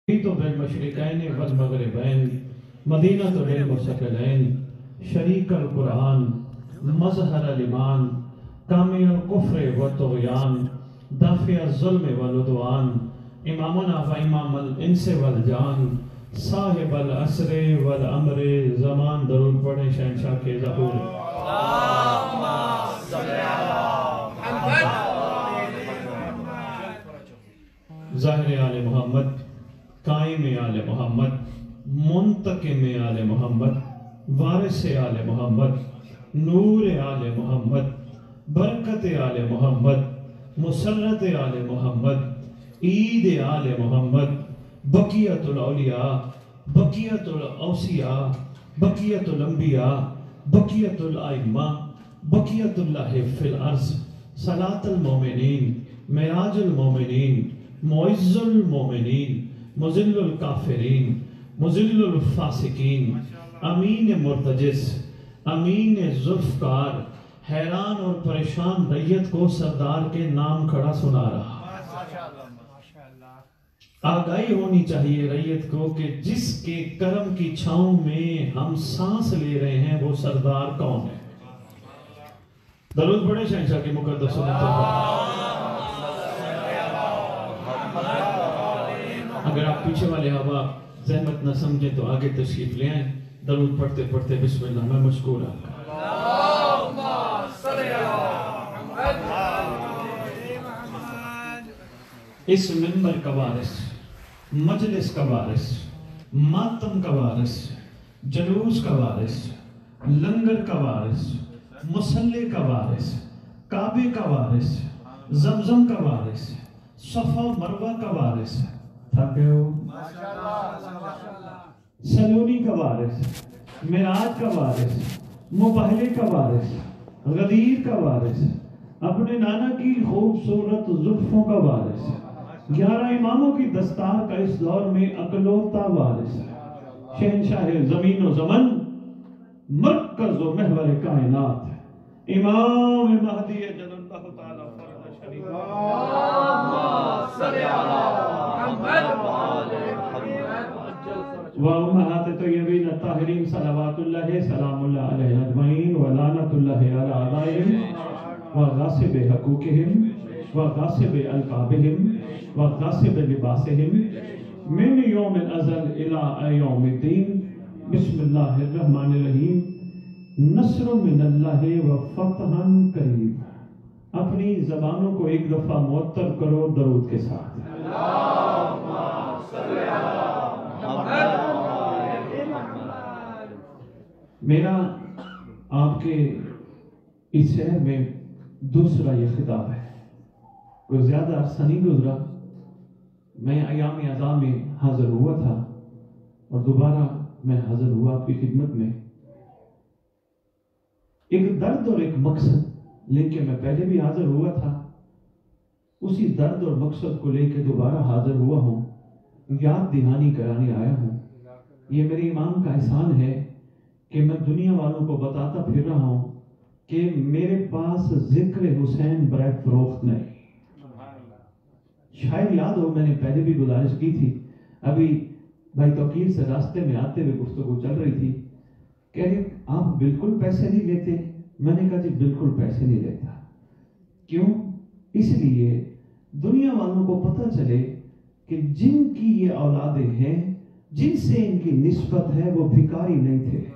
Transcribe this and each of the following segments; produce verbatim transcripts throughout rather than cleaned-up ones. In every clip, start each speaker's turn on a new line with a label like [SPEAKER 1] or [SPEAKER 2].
[SPEAKER 1] تو بالمشرقین والمغربین مدینہ تو بالمستقلین شریک القرآن مظہر الایمان کامی الکفر والطغیان دافع الظلم والعدوان امامنا فامام الانس والجان صاحب العصر والامر زمان درود پڑھیں شہنشاہ کے ظہور ظاہر آل محمد قائم آل محمد منتقم آل محمد وارث آل محمد نور آل محمد برکت آل محمد مسرت آل محمد عید آل محمد بقیت الاولیاء بقیت الاوصیاء بقیت الانبیاء بقیت الائمہ بقیت اللہ فی الارض صلاة المومنین معراج المومنین معز المومنین مذل الکافرین مذل الفاسقین امین مرتجس امین ذوالفقار حیران اور پریشان ریت کو سردار کے نام کھڑا سنا رہا۔ آگاہی ہونی چاہیے ریت کو کہ جس کے کرم کی چھاؤں میں ہم سانس لے رہے ہیں وہ سردار کون ہے؟ درود پڑھیں شہنشاہ کی مقدس سنت۔ اگر آپ پیچھے والے احباب زحمت نہ سمجھیں تو آگے تشریف لے آئیں، درود پڑھتے پڑھتے بسم اللہ میں مشکور آپ کا۔ اس منبر کا وارث، مجلس کا وارث، ماتم کا وارث، جلوس کا وارث، لنگر کا وارث، مصلی کا وارث، کعبے کا وارث، زمزم کا وارث، صفا مروہ کا وارث، تھکے ہو سلونی کا وارث، معراج کا وارث، مبہلے کا وارث، غدیر کا وارث، اپنے نانا کی خوبصورت زلفوں کا وارث، گیارہ اماموں کی دستار کا اس دور میں اکلوتا وارث، شہنشاہ زمین و زمن مرکز و محور کائنات، امام مہدی جل اللہ تعالی فرد شریف وَأُمَّهَاتِ طَيِّبِينَ الطَّاهِرِينَ صلوات اللہ سلام اللہ علیہ اجمعین وَلَعنَةُ اللَّهِ عَلَىٰ أَعْدَائِهِمْ وَغَاصِبِ حُقُوقِهِمْ وَغَاصِبِ أَلْقَابِهِمْ وَغَاصِبِ لِبَاسِهِمْ مِنْ يَوْمِ الْأَزَلِ إِلَىٰ يَوْمِ الدِّينِ بسم اللہ الرحمن الرحیم نصر من اللہ وفتحً قریب۔ اپنی زبانوں کو ایک دفعہ معطر کرو درود کے ساتھ۔ میرا آپ کے اس شہر میں دوسرا یہ خطاب ہے، کوئی زیادہ عرصہ نہیں گزرا میں ایام اعزاء میں حاضر ہوا تھا اور دوبارہ میں حاضر ہوا آپ کی خدمت میں، ایک درد اور ایک مقصد لے کے میں پہلے بھی حاضر ہوا تھا، اسی درد اور مقصد کو لے کے دوبارہ حاضر ہوا ہوں، یاد دہانی کرانے آیا ہوں۔ یہ میرے امام کا احسان ہے کہ میں دنیا والوں کو بتاتا پھر رہا ہوں کہ میرے پاس ذکر حسین برائے فروخت نہیں۔ شاید یاد ہو میں نے پہلے بھی گزارش کی تھی، ابھی بھائی توقیر سے راستے میں آتے ہوئے گفتگو چل رہی تھی، کہہ رہے آپ بالکل پیسے نہیں لیتے؟ میں نے کہا جی بالکل پیسے نہیں لیتا۔ کیوں؟ اس لیے دنیا والوں کو پتہ چلے کہ جن کی یہ اولادیں ہیں، جن سے ان کی نسبت ہے وہ بھکاری نہیں تھے۔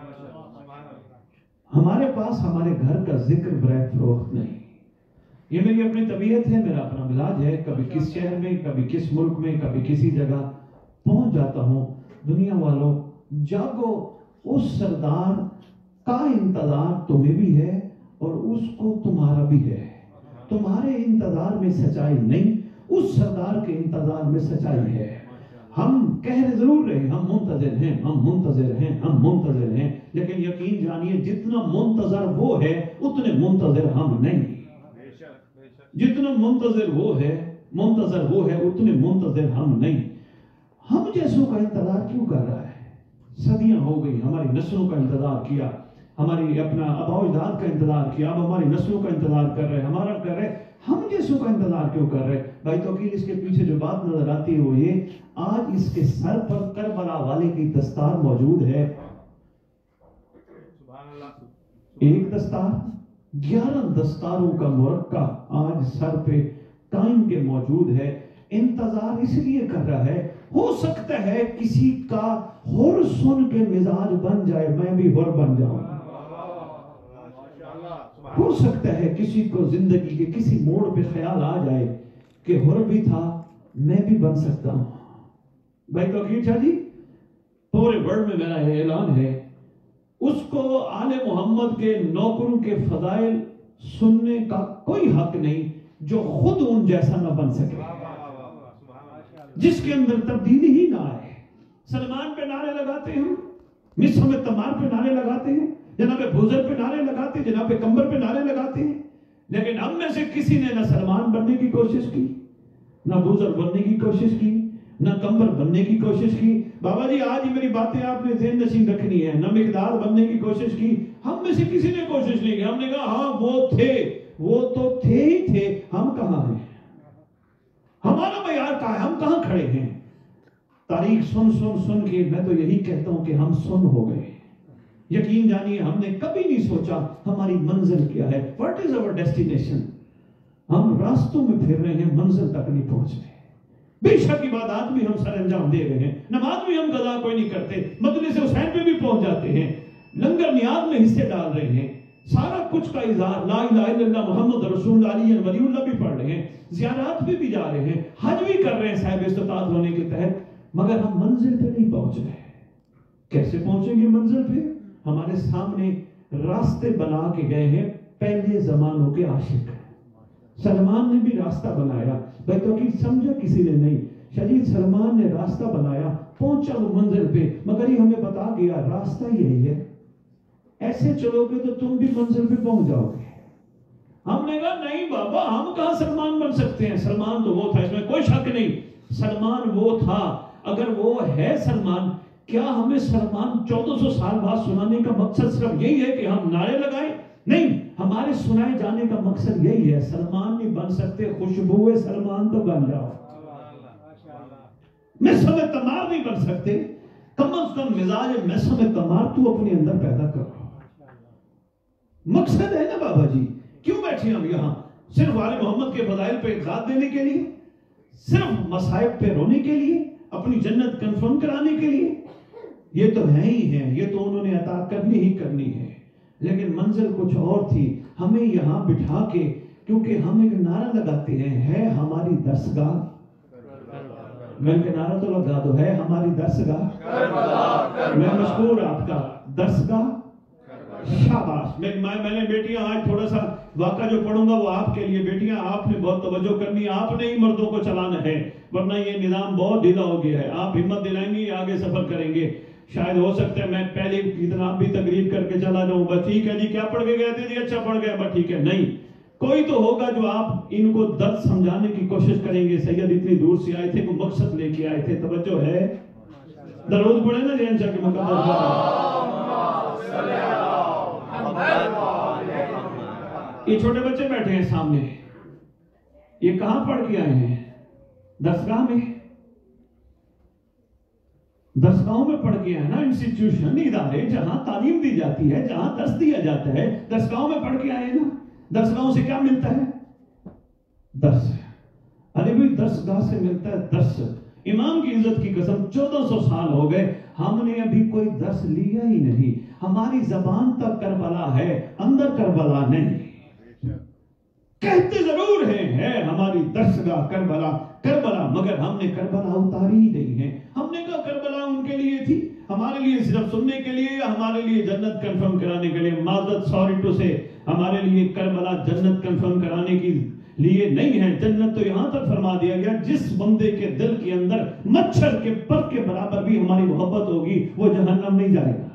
[SPEAKER 1] ہمارے پاس ہمارے گھر کا ذکر برائے فروخت نہیں۔ یہ میری اپنی طبیعت ہے، میرا اپنا مزاج ہے، کبھی کس شہر میں، کبھی کس ملک میں، کبھی کسی جگہ پہنچ جاتا ہوں، دنیا والوں جاگو، اس سردار کا انتظار تمہیں بھی ہے اور اس کو تمہارا بھی ہے۔ تمہارے انتظار میں سچائی نہیں، اس سردار کے انتظار میں سچائی ہے۔ ہم کہہ ضرور رہے ہم منتظر ہیں، ہم منتظر ہیں، ہم منتظر ہیں، لیکن یقین جانیے جتنا منتظر وہ ہے اتنے منتظر ہم نہیں۔ جتنا منتظر وہ ہے منتظر وہ ہے اتنے منتظر ہم نہیں۔ ہم جیسوں کا انتظار کیوں کر رہا ہے؟ صدیاں ہو گئی ہماری نسلوں کا انتظار کیا، ہماری اپنا آباء و اجداد کا انتظار کیا، اب ہماری نسلوں کا انتظار کر رہے ہمارا کر رہے ہم یسوع کا انتظار کیوں کر رہے؟ بھائی توقیل اس کے پیچھے جو بات نظر آتی ہے وہ یہ، آج اس کے سر پر کربلا والے کی دستار موجود ہے. ایک دستار، گیارہ دستاروں کا مرکہ آج سر پہ قائم کے موجود ہے. انتظار اس لیے کر رہا ہے، ہو سکتا ہے کسی کا ہر سن کے مزاج بن جائے، میں بھی ہر بن جاؤں. ہو سکتا ہے کسی کو زندگی کے کسی موڑ پہ خیال آ جائے کہ ہر بھی تھا، میں بھی بن سکتا ہوں. بھائی توقیر شاہ جی، پورے ورلڈ میں میرا یہ اعلان ہے، اس کو آل محمد کے نوکروں کے فضائل سننے کا کوئی حق نہیں جو خود ان جیسا نہ بن سکے، جس کے اندر تبدیلی ہی نہ آئے. سلمان پہ نعرے لگاتے ہیں، مصر میں تمار پہ نعرے لگاتے ہیں، جناب بوزر پہ نعرے لگاتے ہیں، جناب کمبر پہ نعرے لگاتے ہیں، لیکن ہم میں سے کسی نے نہ سلمان بننے کی کوشش کی، نہ بوزر بننے کی کوشش کی، نہ کمبر بننے کی کوشش کی. بابا جی آج ہی میری باتیں آپ نے ذہن نشین رکھنی ہے. نہ مقدار بننے کی کوشش کی، ہم میں سے کسی نے کوشش نہیں کی. ہم نے کہا ہاں وہ تھے، وہ تو تھے ہی تھے، ہم کہاں ہیں؟ ہمارا معیار کہاں ہے؟ ہم کہاں کھڑے ہیں؟ تاریخ سن سن سن کے میں تو یہی کہتا ہوں کہ ہم سن ہو گئے. یقین جانیے ہم نے کبھی نہیں سوچا ہماری منزل کیا ہے. What is our destination؟ ہم راستوں میں پھر رہے ہیں، منزل تک نہیں پہنچ رہے. بے شک عبادات بھی ہم سر انجام دے رہے ہیں، نماز بھی ہم قضا کوئی نہیں کرتے، مجلس حسین پہ بھی پہنچ جاتے ہیں، لنگر نیاز میں حصے ڈال رہے ہیں، سارا کچھ کا اظہار لا الہ الا اللہ محمد رسول اللہ علی ولی اللہ بھی پڑھ رہے ہیں، زیارات پہ بھی جا رہے ہیں، حج بھی کر رہے ہیں صاحب استطاعت ہونے کے تحت، مگر ہم منزل پہ نہیں پہنچ رہے. کیسے پہنچیں گے منزل پہ؟ ہمارے سامنے راستے بنا کے گئے ہیں پہلے زمانوں کے عاشق. سلمان نے بھی راستہ بنایا، بھائی تو کہ سمجھا کسی نے نہیں. شہید سلمان نے راستہ بنایا، پہنچا وہ منزل پہ، مگر یہ ہمیں بتا گیا راستہ یہی ہے، ایسے چلو گے تو تم بھی منزل پہ پہنچ جاؤ گے. ہم نے کہا نہیں بابا، ہم کہاں سلمان بن سکتے ہیں؟ سلمان تو وہ تھا، اس میں کوئی شک نہیں، سلمان وہ تھا. اگر وہ ہے سلمان، کیا ہمیں سلمان چودہ سو سال بعد سنانے کا مقصد صرف یہی ہے کہ ہم نعرے لگائیں؟ نہیں، ہمارے سنائے جانے کا مقصد یہی ہے، سلمان نہیں بن سکتے، خوشبو سلمان تو بن جاؤ. مصر میں تمار نہیں بن سکتے، کم از کم مزاج مصر میں تمار تو اپنے اندر پیدا کرو. مقصد ہے نا بابا جی. کیوں بیٹھے ہم یہاں؟ صرف آل محمد کے فضائل پہ اقرار دینے کے لیے، صرف مصائب پہ رونے کے لیے، اپنی جنت کنفرم کرانے کے لیے؟ یہ تو ہے ہی ہے، یہ تو انہوں نے عطا کرنی ہی کرنی ہے، لیکن منزل کچھ اور تھی. ہمیں یہاں بٹھا کے، کیونکہ ہم ایک نعرہ لگاتے ہیں، ہے ہماری درسگاہ. مل کے نعرہ تو لگا دو، ہے ہماری درسگاہ. میں مشکور آپ کا، درسگاہ. شاباش. میں میں نے بیٹیاں آج تھوڑا سا واقعہ جو پڑھوں گا وہ آپ کے لیے. بیٹیاں آپ نے بہت توجہ کرنی ہے، آپ نے ہی مردوں کو چلانا ہے، ورنہ یہ نظام بہت ڈھیلا ہو گیا ہے. آپ ہمت دلائیں گے، آگے سفر کریں گے. شاید ہو سکتا ہے میں پہلے اتنا بھی تقریر کر کے چلا جاؤں، بس ٹھیک ہے جی کیا پڑھ کے گئے تھے جی، اچھا پڑھ گئے، بس ٹھیک ہے. نہیں، کوئی تو ہوگا جو آپ ان کو درد سمجھانے کی کوشش کریں گے. سید اتنی دور سے آئے تھے، کوئی مقصد لے کے آئے تھے. توجہ ہے؟ درود پڑھیں نا جین شاہ کے مقدس. یہ چھوٹے بچے بیٹھے ہیں سامنے، یہ کہاں پڑھ کے آئے ہیں؟ درسگاہ میں. درسگاہوں میں پڑھ کے آئے نا، انسٹیٹیوشن، ادارے جہاں تعلیم دی جاتی ہے، جہاں درس دیا جاتا ہے، درسگاہوں میں پڑھ کے آئے نا. درسگاہوں سے کیا ملتا ہے؟ درس. ارے بھائی درسگاہ سے ملتا ہے درس. امام کی عزت کی قسم چودہ سو سال ہو گئے، ہم نے ابھی کوئی درس لیا ہی نہیں. ہماری زبان تک کربلا ہے، اندر کربلا نہیں. کہتے ضرور ہیں ہے ہماری درسگاہ کربلا کربلا، مگر ہم نے کربلا اتاری ہی نہیں ہے. ہم نے کہا کربلا ان کے لیے تھی، ہمارے لیے صرف سننے کے لیے، یا ہمارے لیے جنت کنفرم کرانے کے لیے؟ معذرت، سوری ٹو سے، ہمارے لیے کربلا جنت کنفرم کرانے کی لیے نہیں ہے. جنت تو یہاں تک فرما دیا گیا، جس بندے کے دل کے اندر مچھر کے پر کے برابر بھی ہماری محبت ہوگی وہ جہنم نہیں جائے گا.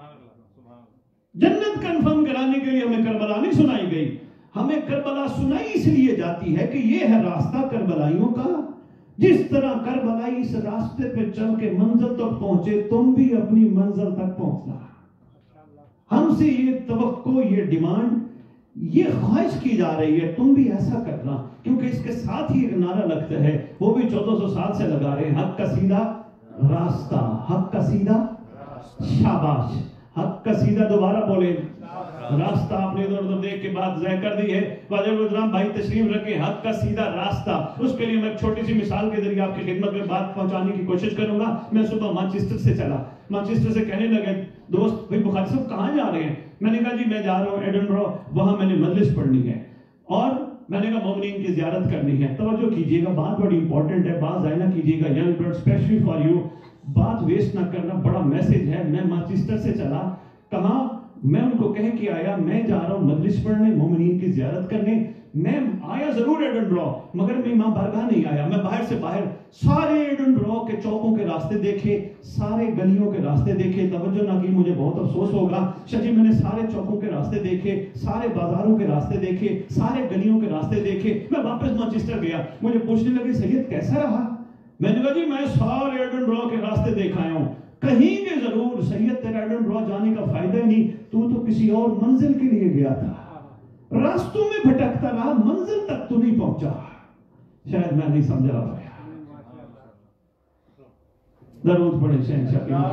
[SPEAKER 1] جنت کنفرم کرانے کے لیے ہمیں کربلا نہیں سنائی گئی. ہمیں کربلا سنائی اس لیے جاتی ہے کہ یہ ہے راستہ کربلائیوں کا. جس طرح کربلائی اس راستے پہ چل کے منزل تک پہنچے، تم بھی اپنی منزل تک پہنچنا. ہم سے یہ توقع، یہ ڈیمانڈ یہ خواہش کی جا رہی ہے تم بھی ایسا کرنا، کیونکہ اس کے ساتھ ہی ایک نعرہ لگتا ہے، وہ بھی چودہ سو سال سے لگا رہے ہیں، حق کا سیدھا راستہ، حق کا سیدھا، شاباش، حق کا سیدھا، دوبارہ بولیں، راستہ. آپ نے ادھر ادھر دیکھ کے بات ضائع کر دی ہے. واجب الکرام بھائی تشریف رکھیں، حق کا سیدھا راستہ. اس کے لیے میں ایک چھوٹی سی مثال کے ذریعے آپ کی خدمت میں بات پہنچانے کی کوشش کروں گا. میں صبح مانچسٹر سے چلا، مانچسٹر سے کہنے لگے دوست بھائی بخاری صاحب کہاں جا رہے ہیں؟ میں نے کہا جی میں جا رہا ہوں ایڈنبرو، وہاں میں نے مجلس پڑھنی ہے اور میں نے کہا مومنین کی زیارت کرنی ہے. توجہ کیجئے گا، بات بڑی امپورٹنٹ ہے، بات ضائع نہ کیجئے گا. Young blood specially for you, بات ویسٹ نہ کرنا، بڑا میسج ہے. میں مانچسٹر سے چلا، کہاں میں ان کو کہہ کے آیا میں جا رہا ہوں مجلس پڑھنے، مومنین کی زیارت کرنے. میں آیا ضرور ایڈنبرو، مگر میں امام بارگاہ نہیں آیا. میں باہر سے باہر سارے ایڈنبرو کے چوکوں کے راستے دیکھے، سارے گلیوں کے راستے دیکھے. توجہ نہ کی، مجھے بہت افسوس ہوگا شجی، میں نے سارے چوکوں کے راستے دیکھے، سارے بازاروں کے راستے دیکھے، سارے گلیوں کے راستے دیکھے. میں واپس مانچسٹر گیا، مجھے پوچھنے لگے سید کیسا رہا؟ میں نے کہا جی میں سارے ایڈنبرو کے راستے دیکھ آیا ہوں. کہیں گے ضرور سید تیرا ایڈنبرو جانے کا فائدہ ہی نہیں، تو تو کسی اور منزل کے لیے گیا تھا، راستوں میں بھٹکتا رہا، منزل تک تو نہیں پہنچا. شاید میں نہیں سمجھا رہا. درود پڑھیں شہنشاہ کی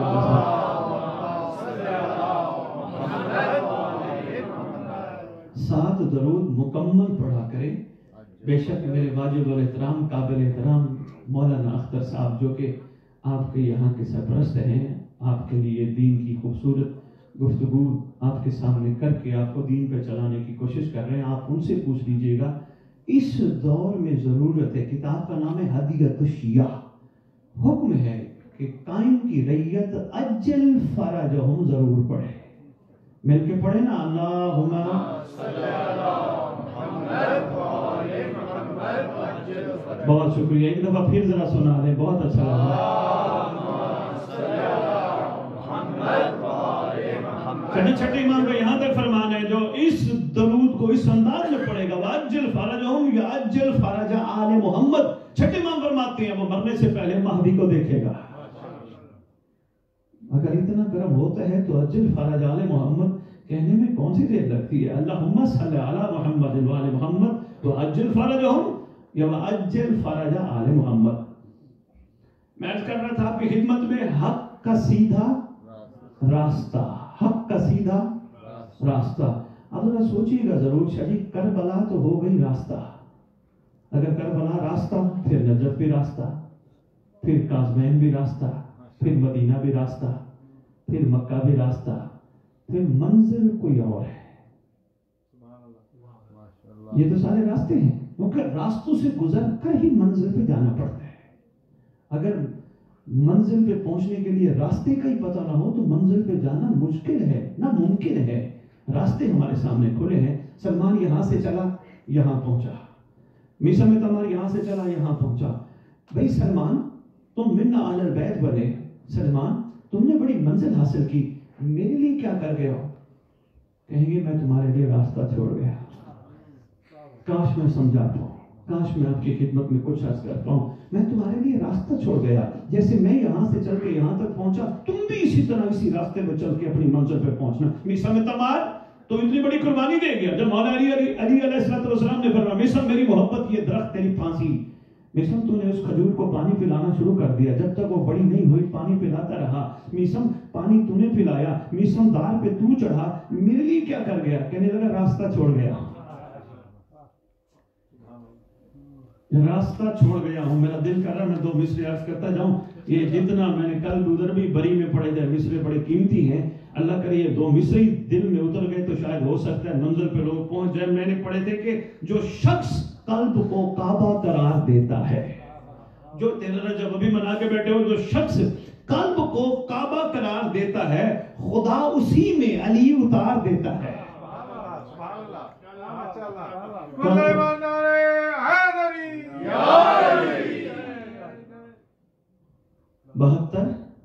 [SPEAKER 1] سات درود مکمل پڑھا کریں. بے شک میرے واجب الاحترام قابل احترام مولانا اختر صاحب جو کہ آپ کے یہاں کے سرپرست ہیں، آپ کے لیے دین کی خوبصورت گفتگو آپ کے سامنے کر کے آپ کو دین پہ چلانے کی کوشش کر رہے ہیں. آپ ان سے پوچھ لیجئے گا اس دور میں ضرورت ہے. کتاب کا نام ہے ہدیۃ الشیعہ. حکم ہے کہ قائم کی ریت اجل فرجہم ضرور پڑھے. مل کے پڑھے نا، اللہم صلی علی محمد وآل محمد اجل فرجہم. بہت شکریہ، ایک دفعہ پھر ذرا سنا دیں، بہت اچھا لگا. چھٹی چھٹی امام کا یہاں تک فرمان ہے جو اس درود کو اس انداز میں پڑھے گا وَأَجِّلْ فَرَجَهُمْ يَأَجِّلْ فَرَجَ آلِ محمد. چھٹی امام فرماتے ہیں وہ مرنے سے پہلے مہدی کو دیکھے گا. اگر اتنا کرم ہوتا ہے تو اجل فرج آل محمد کہنے میں کون سی دیر لگتی ہے؟ اللہم صلی علی محمد وآل محمد وَأَجِّلْ فَرَجَهُمْ یا وَأَجِّلْ فَرَجَ آلِ محمد. میں عرض کر رہا تھا آپ کی خدمت میں حق کا سیدھا راستہ، حق کا سیدھا راستہ. اب ذرا سوچیے گا ضرور شاہی، کربلا تو ہو گئی راستہ. اگر کربلا راستہ، پھر نجف بھی راستہ، پھر کاظمین بھی راستہ، پھر مدینہ بھی راستہ، پھر مکہ بھی راستہ، پھر منزل کوئی اور ہے. یہ تو سارے راستے ہیں، کیونکہ راستوں سے گزر کر ہی منزل پہ جانا پڑتا ہے. اگر منزل پہ پہنچنے کے لیے راستے کا ہی پتہ نہ ہو تو منزل پہ جانا مشکل ہے، ناممکن ہے. راستے ہمارے سامنے کھلے ہیں. سلمان یہاں سے چلا یہاں پہنچا، میسا میں تمہار یہاں سے چلا یہاں پہنچا. بھئی سلمان تم منا اہل البیت بنے، سلمان تم نے بڑی منزل حاصل کی، میرے لیے کیا کر گئے ہو؟ کہیں گے میں تمہارے لیے راستہ چھوڑ گیا. کاش میں سمجھاتا ہوں، کاش میں آپ کی خدمت میں کچھ عرض کرتا ہوں. میں تمہارے لیے راستہ چھوڑ گیا. جیسے میں یہاں سے چل کے یہاں تک پہنچا، تم بھی اسی طرح اسی راستے میں چل کے اپنی منزل پہ پہنچنا. میسا میں تمہار تو اتنی بڑی قربانی دے گیا. جب مولا علی علی علی علیہ السلام نے فرمایا میسا میری محبت یہ درخت تیری پھانسی، میسم تو نے اس کھجور کو پانی پلانا شروع کر دیا. جب تک وہ بڑی نہیں ہوئی پانی پلاتا رہا. میسم پانی تو نے پلایا، میسم دار پہ تو چڑھا، میرے لیے کیا کر گیا؟ کہنے لگا راستہ چھوڑ گیا، راستہ چھوڑ گیا ہوں. میرا دل کر رہا میں دو مصرے عرض کرتا جاؤں. یہ جتنا میں نے کل ادھر بھی بری میں پڑھے تھے مصرے بڑے قیمتی ہیں. اللہ کرے یہ دو مصرے دل میں اتر گئے تو شاید ہو سکتا ہے منزل پہ لوگ پہنچ جائے. میں نے پڑھے تھے کہ جو شخص قلب کو کعبہ قرار دیتا ہے، جو تیرہ جب ابھی منا کے بیٹھے ہو، جو شخص قلب کو کعبہ قرار دیتا ہے خدا اسی میں علی اتار دیتا ہے. بہتر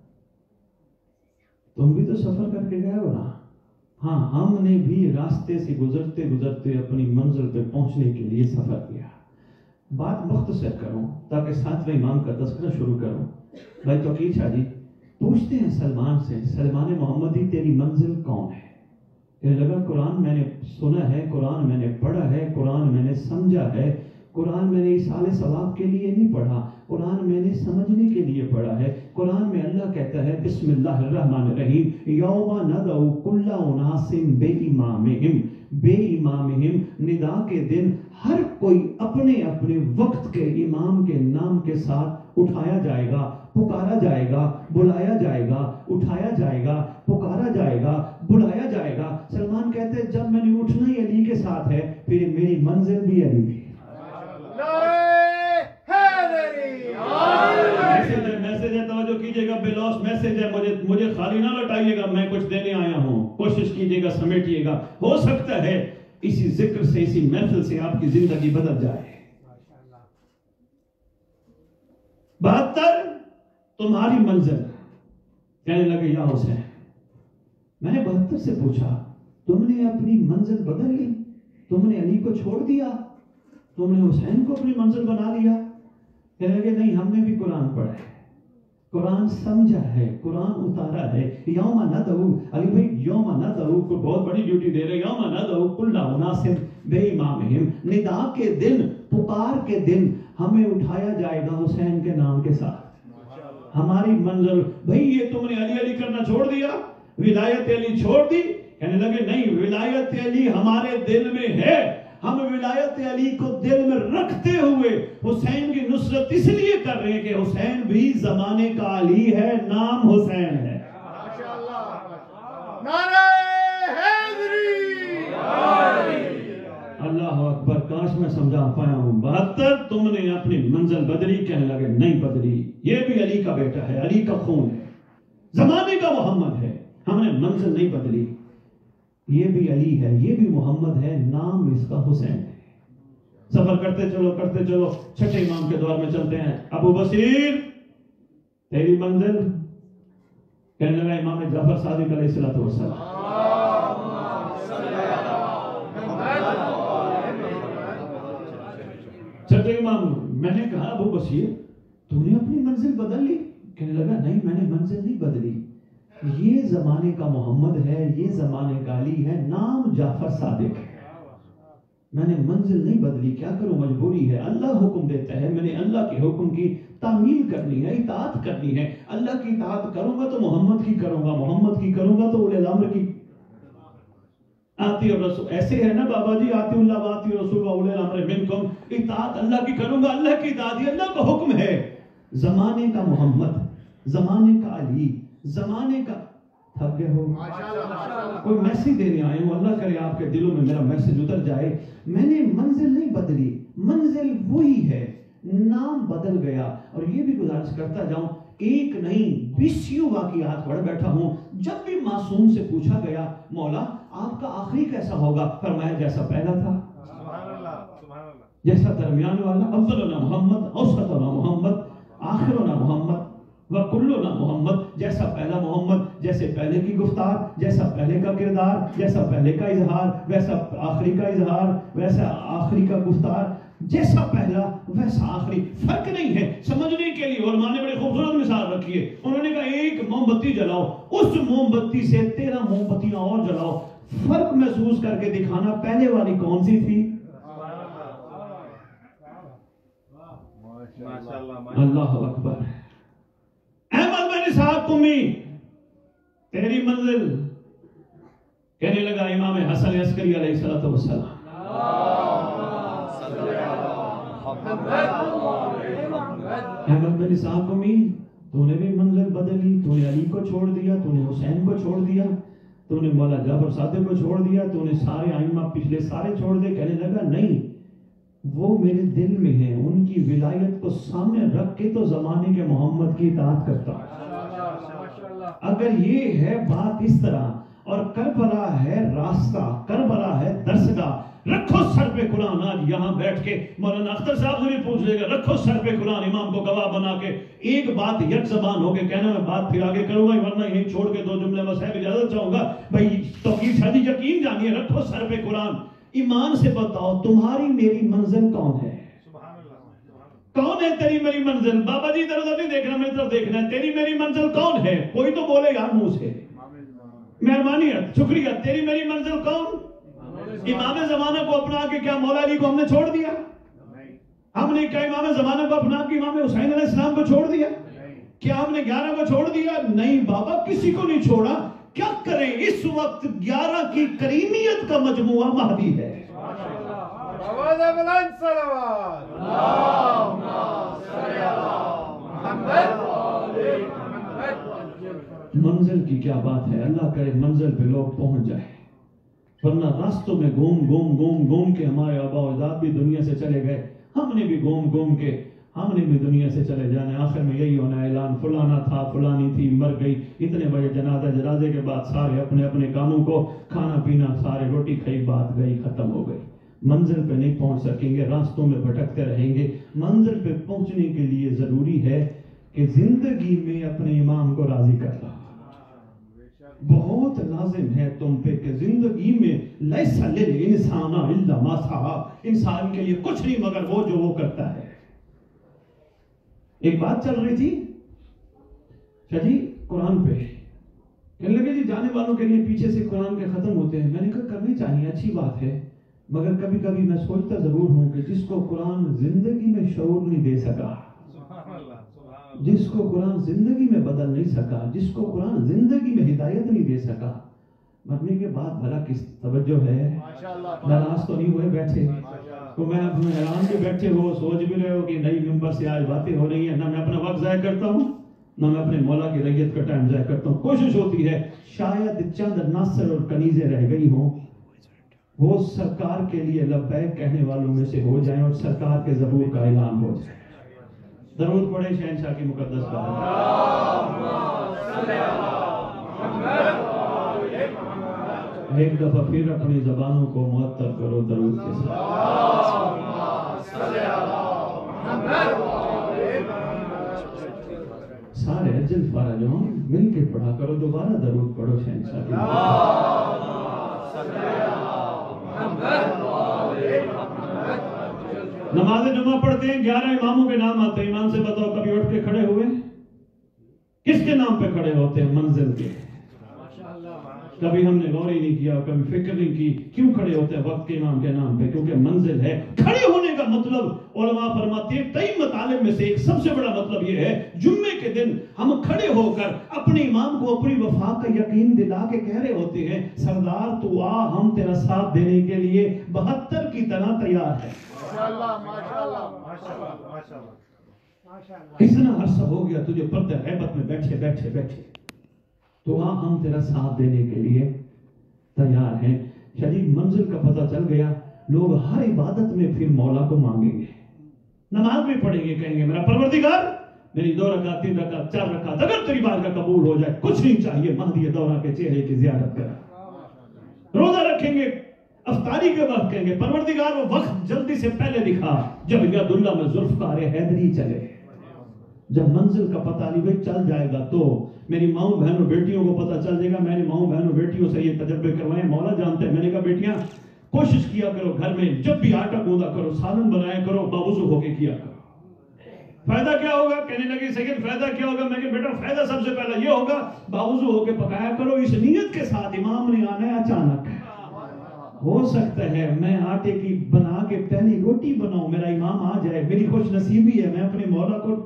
[SPEAKER 1] تم بھی تو سفر کر کے گئے ہو نا. ہاں ہم نے بھی راستے سے گزرتے گزرتے اپنی منزل پہ پہنچنے کے لیے سفر کیا. بات مختصر کروں تاکہ ساتویں امام کا تذکرہ شروع کروں. بھائی توقیر شاہ جی پوچھتے ہیں سلمان سے، سلمان محمدی تیری منزل کون ہے؟ کہنے لگا قرآن میں نے سنا ہے، قرآن میں نے پڑھا ہے، قرآن میں نے سمجھا ہے، قرآن میں نے اِیصال ثواب کے لیے نہیں پڑھا، قرآن میں نے سمجھنے کے لیے پڑھا ہے۔ قرآن میں اللہ کہتا ہے بسم اللہ الرحمن الرحیم یوم ندعو کل اناس بے امامہم، بے امامہم، ندا کے دن ہر کوئی اپنے اپنے وقت کے امام کے نام کے ساتھ اٹھایا جائے گا، پکارا جائے گا، بلایا جائے گا، اٹھایا جائے گا، پکارا جائے گا، بلایا جائے گا۔ سلمان کہتے ہیں جب میں نے اٹھنا ہی علی کے ساتھ ہے، پھر میری منزل بھی علی ہے۔ میسج ہے، میسج ہے، توجہ کیجئے گا، بلاس میسج ہے، مجھے مجھے خالی نہ لوٹائیے گا، میں کچھ دینے آیا ہوں، کوشش کیجئے گا، سمیٹیے گا، ہو سکتا ہے اسی ذکر سے، اسی محفل سے آپ کی زندگی بدل جائے۔ بہتر تمہاری منزل۔ کہنے لگے یا حسین، میں نے بہتر سے پوچھا تم نے اپنی منزل بدل لی؟ تم نے علی کو چھوڑ دیا؟ تم نے حسین کو اپنی منزل بنا لیا؟ کہنے لگے نہیں، ہم نے بھی قرآن پڑھا ہے، قرآن سمجھا ہے، قرآن اتارا ہے۔ یوم ندعو، علی بھائی یوم ندعو کو بہت بڑی ڈیوٹی دے رہے، یوم ندعو کل اناس بے امامہم، ندا کے دن، پکار کے دن ہمیں اٹھایا جائے گا حسین کے نام کے ساتھ۔ ہماری منزل، بھئی یہ تم نے علی علی کرنا چھوڑ دیا، ولایت علی چھوڑ دی؟ کہنے لگے نہیں، ولایت علی ہمارے دل میں ہے، ہم ولایت علی کو دل میں رکھتے ہوئے حسین کی نصرت اس لیے کر رہے ہیں کہ حسین بھی زمانے کا علی ہے، نام حسین ہے۔
[SPEAKER 2] نعرہ حیدری!
[SPEAKER 1] اللہ اکبر، کاش میں سمجھا پایا ہوں۔ بہتر تم نے اپنی منزل بدلی؟ کہنے لگے نہیں بدلی، یہ بھی علی کا بیٹا ہے، علی کا خون ہے، زمانے کا محمد ہے، ہم نے منزل نہیں بدلی، یہ بھی علی ہے، یہ بھی محمد ہے، نام اس کا حسین ہے۔ سفر کرتے چلو کرتے چلو، چھٹے امام کے دور میں چلتے ہیں۔ ابو بصیر تیری منزل؟ کہنے لگا امام جعفر صادق علیہ الصلوۃ والسلام۔ چھٹے امام، میں نے کہا ابو بصیر تم نے اپنی منزل بدل لی؟ کہنے لگا نہیں، میں نے منزل نہیں بدلی، یہ زمانے کا محمد ہے، یہ زمانے کا علی ہے، نام جعفر صادق ہے، میں نے منزل نہیں بدلی، کیا کروں، مجبوری ہے، اللہ حکم دیتا ہے، میں نے اللہ کے حکم کی تعمیل کرنی ہے، اطاعت کرنی ہے، اللہ کی اطاعت کروں گا تو محمد کی کروں گا، محمد کی کروں گا تو اولی الامر کی۔ آتی الرسول ایسے ہے نا بابا جی، آتی اللہ و آتی رسول و اولی الامر منکم، اطاعت اللہ کی کروں گا، اللہ کی اطاعت، یہ اللہ کا حکم ہے۔ زمانے کا محمد، زمانے کا علی، زمانے کا، تھک گئے ہو؟ کوئی میسیج دینے آئے ہوں، اللہ کرے آپ کے دلوں میں میرا میسیج اتر جائے۔ میں نے منزل نہیں بدلی، منزل وہی ہے، نام بدل گیا۔ اور یہ بھی گزارش کرتا جاؤں، ایک نہیں بیسیوں واقعات پڑھ بیٹھا ہوں، جب بھی معصوم سے پوچھا گیا مولا آپ کا آخری کیسا ہوگا، فرمایا جیسا پہلا تھا، جیسا درمیان والا، افضلنا محمد، اوسطنا محمد، آخرنا محمد، وَكُلُّنَا محمد، جیسا پہلا محمد، جیسے پہلے کی گفتار، جیسا پہلے کا کردار، جیسا پہلے کا اظہار، ویسا آخری کا اظہار، ویسا آخری کا گفتار، جیسا پہلا ویسا آخری، فرق نہیں ہے۔ سمجھنے کے لیے علماء نے بڑی خوبصورت مثال رکھی ہے، انہوں نے کہا ایک موم بتی جلاؤ، اس موم بتی سے تیرہ موم بتیاں اور جلاؤ، فرق محسوس کر کے دکھانا پہلے والی کون سی تھی۔ اللہ اکبر۔ احمد بن اسحاق قمی تیری منزل؟ کہنے لگا امام حسن عسکری علیہ الصلوۃ والسلام۔ احمد بن اسحاق قمی تو نے بھی منزل بدلی، تو نے علی کو چھوڑ دیا، تو نے حسین کو چھوڑ دیا، تو نے مولا جعفر صادق کو چھوڑ دیا، تو نے سارے ائمہ پچھلے سارے چھوڑ دے۔ کہنے لگا نہیں، وہ میرے دل میں ہیں، ان کی ولایت کو سامنے رکھ کے تو زمانے کے محمد کی اطاعت کرتا ہوں۔ اگر یہ ہے بات اس طرح، اور کربلا ہے راستہ، کربلا ہے درسگاہ، رکھو سر پہ قرآن۔ آج یہاں بیٹھ کے مولانا اختر صاحب سے بھی پوچھ لے گا، رکھو سر پہ قرآن، امام کو گواہ بنا کے ایک بات یک زبان ہو کے کہنا، میں بات پھر آگے کروں گا، ورنہ یہیں چھوڑ کے دو جملے بس ہے، اجازت چاہوں گا بھائی، توقیر شادی یقین جانیے، رکھو سر پہ قرآن۔ ایمان سے بتاؤ تمہاری میری منزل کون ہے؟ کون ہے تیری میری منزل؟ بابا جی ادھر ادھر نہیں دیکھنا، میری طرف دیکھنا ہے، تیری میری منزل کون ہے؟ کوئی تو بولے یار منہ سے، مہربانی ہے، شکریہ، تیری میری منزل کون؟ امام زمانہ کو اپنا کے کیا مولا علی کو ہم نے چھوڑ دیا؟ ہم نے کیا امام زمانہ کو اپنا کے امام حسین علیہ السلام کو چھوڑ دیا؟ کیا ہم نے گیارہ کو چھوڑ دیا؟ نہیں بابا، کسی کو نہیں چھوڑا۔ کیا کریں؟ اس وقت گیارہ کی کریمیت کا مجموعہ مہدی ہے۔
[SPEAKER 2] آواز بلند صلوات، اللہم صلی علی محمد۔
[SPEAKER 1] منزل کی کیا بات ہے، اللہ کرے منزل پہ لوگ پہنچ جائیں، ورنہ راستوں میں گھوم گھوم گھوم گھوم کے ہمارے آبا و اجداد بھی دنیا سے چلے گئے، ہم نے بھی گھوم گھوم کے ہم نے بھی دنیا سے چلے جانا، آخر میں یہی ہونا اعلان، فلانا تھا، فلانی تھی، مر گئی، اتنے بجے جنازہ، جنازے کے بعد سارے اپنے اپنے کاموں کو، کھانا پینا، سارے روٹی کھائی، بات گئی، ختم ہو گئی۔ منزل پہ نہیں پہنچ سکیں گے، راستوں میں بھٹکتے رہیں گے۔ منزل پہ پہنچنے کے لیے ضروری ہے کہ زندگی میں اپنے امام کو راضی کر لو۔ بہت لازم ہے تم پہ کہ زندگی میں لیس للانسان الا ما سعی، انسان کے لیے کچھ نہیں مگر وہ جو وہ کرتا ہے۔ ایک بات چل رہی تھی شاہ جی قرآن پہ، کہنے لگے جی جانے والوں کے لیے پیچھے سے قرآن کے ختم ہوتے ہیں۔ میں نے کہا کرنے چاہیے، اچھی بات ہے، مگر کبھی کبھی میں سوچتا ضرور ہوں کہ جس کو قرآن زندگی میں شعور نہیں دے سکا، جس کو قرآن زندگی میں بدل نہیں سکا، جس کو قرآن زندگی میں ہدایت نہیں دے سکا، مرنے کے بعد بھلا کس توجہ ہے؟ ناراض تو نہیں ہوئے بیٹھے؟ تو میں اپنے حیران کے بیٹھے ہو سوچ بھی رہے ہو کہ نئی ممبر سے آج باتیں ہو رہی ہیں، نہ میں اپنا وقت ضائع کرتا ہوں، نہ میں اپنے مولا کی ریت کا ٹائم ضائع کرتا ہوں۔ کوشش ہوتی ہے شاید چند ناصر اور کنیزیں رہ گئی ہوں، وہ سرکار کے لیے لبیک کہنے والوں میں سے ہو جائیں اور سرکار کے ظہور کا اعلان ہو جائے۔ درود پڑھے شہنشاہ کی مقدس بات۔ ایک دفعہ پھر اپنی زبانوں کو معطر کرو درود کے ساتھ۔ سارے اجل فارجون مل کے پڑھا کرو، دوبارہ درود پڑھو شہنشاہ کی نماز جمعہ پڑھتے ہیں، گیارہ اماموں کے نام آتے ہیں، امام سے بتاؤ کبھی اٹھ کے کھڑے ہوئے؟ کس کے نام پہ کھڑے ہوتے ہیں؟ منزل کے۔ کبھی ہم نے غور ہی نہیں کیا، کبھی فکر نہیں کی کیوں کھڑے ہوتے ہیں وقت کے امام کے نام پہ، کیونکہ منزل ہے۔ کھڑے ہونے کا مطلب علماء فرماتے ہیں کئی مطالب میں سے ایک سب سے بڑا مطلب یہ ہے جمعے کے دن ہم کھڑے ہو کر اپنے امام کو اپنی وفا کا یقین دلا کے کہہ رہے ہوتے ہیں سردار تو آ، ہم تیرا ساتھ دینے کے لیے بہتر کی طرح تیار ہے۔ اتنا عرصہ ہو گیا تجھے پردہ غیبت میں بیٹھے بیٹھے بیٹھے، تو آ ہم تیرا ساتھ دینے کے لیے تیار ہیں۔ شدید منزل کا پتہ چل گیا، لوگ ہر عبادت میں پھر مولا کو مانگیں گے، نماز میں پڑھیں گے، کہیں گے میرا پروردگار میری دو رکعت، تین رکعت، چار رکعت اگر تیری بارگاہ قبول ہو جائے، کچھ نہیں چاہیے، مہدی دورہ کے چہرے کی زیارت کرا۔ روزہ رکھیں گے، افطاری کے وقت کہیں گے پروردگار وہ وقت جلدی سے پہلے دکھا جب ید اللہ میں ذوالفقار حیدری چلے۔ جب منزل کا پتہ نہیں بھائی چل جائے گا تو میری ماؤں بہنوں بیٹیوں کو پتہ چل جائے گا، میں نے ماؤں بہنوں بیٹیوں سے یہ تجربے کروائے، مولا جانتے ہیں۔ میں نے کہا بیٹیاں کوشش کیا کرو گھر میں جب بھی آٹا گوندا کرو، سالن بنایا کرو، باوضو ہو کے کیا کرو۔ فائدہ کیا ہوگا؟ کہنے لگی سید فائدہ کیا ہوگا؟ میں کہ بیٹا فائدہ سب سے پہلا یہ ہوگا باوضو ہو کے پکایا کرو، اس نیت کے ساتھ امام نے آنا ہے اچانک ہے، ہو سکتا ہے میں آٹے کی بنا کے پہلی روٹی بناؤں، میرا امام آ جائے، میری خوش نصیبی ہے، میں اپنے مولا کو۔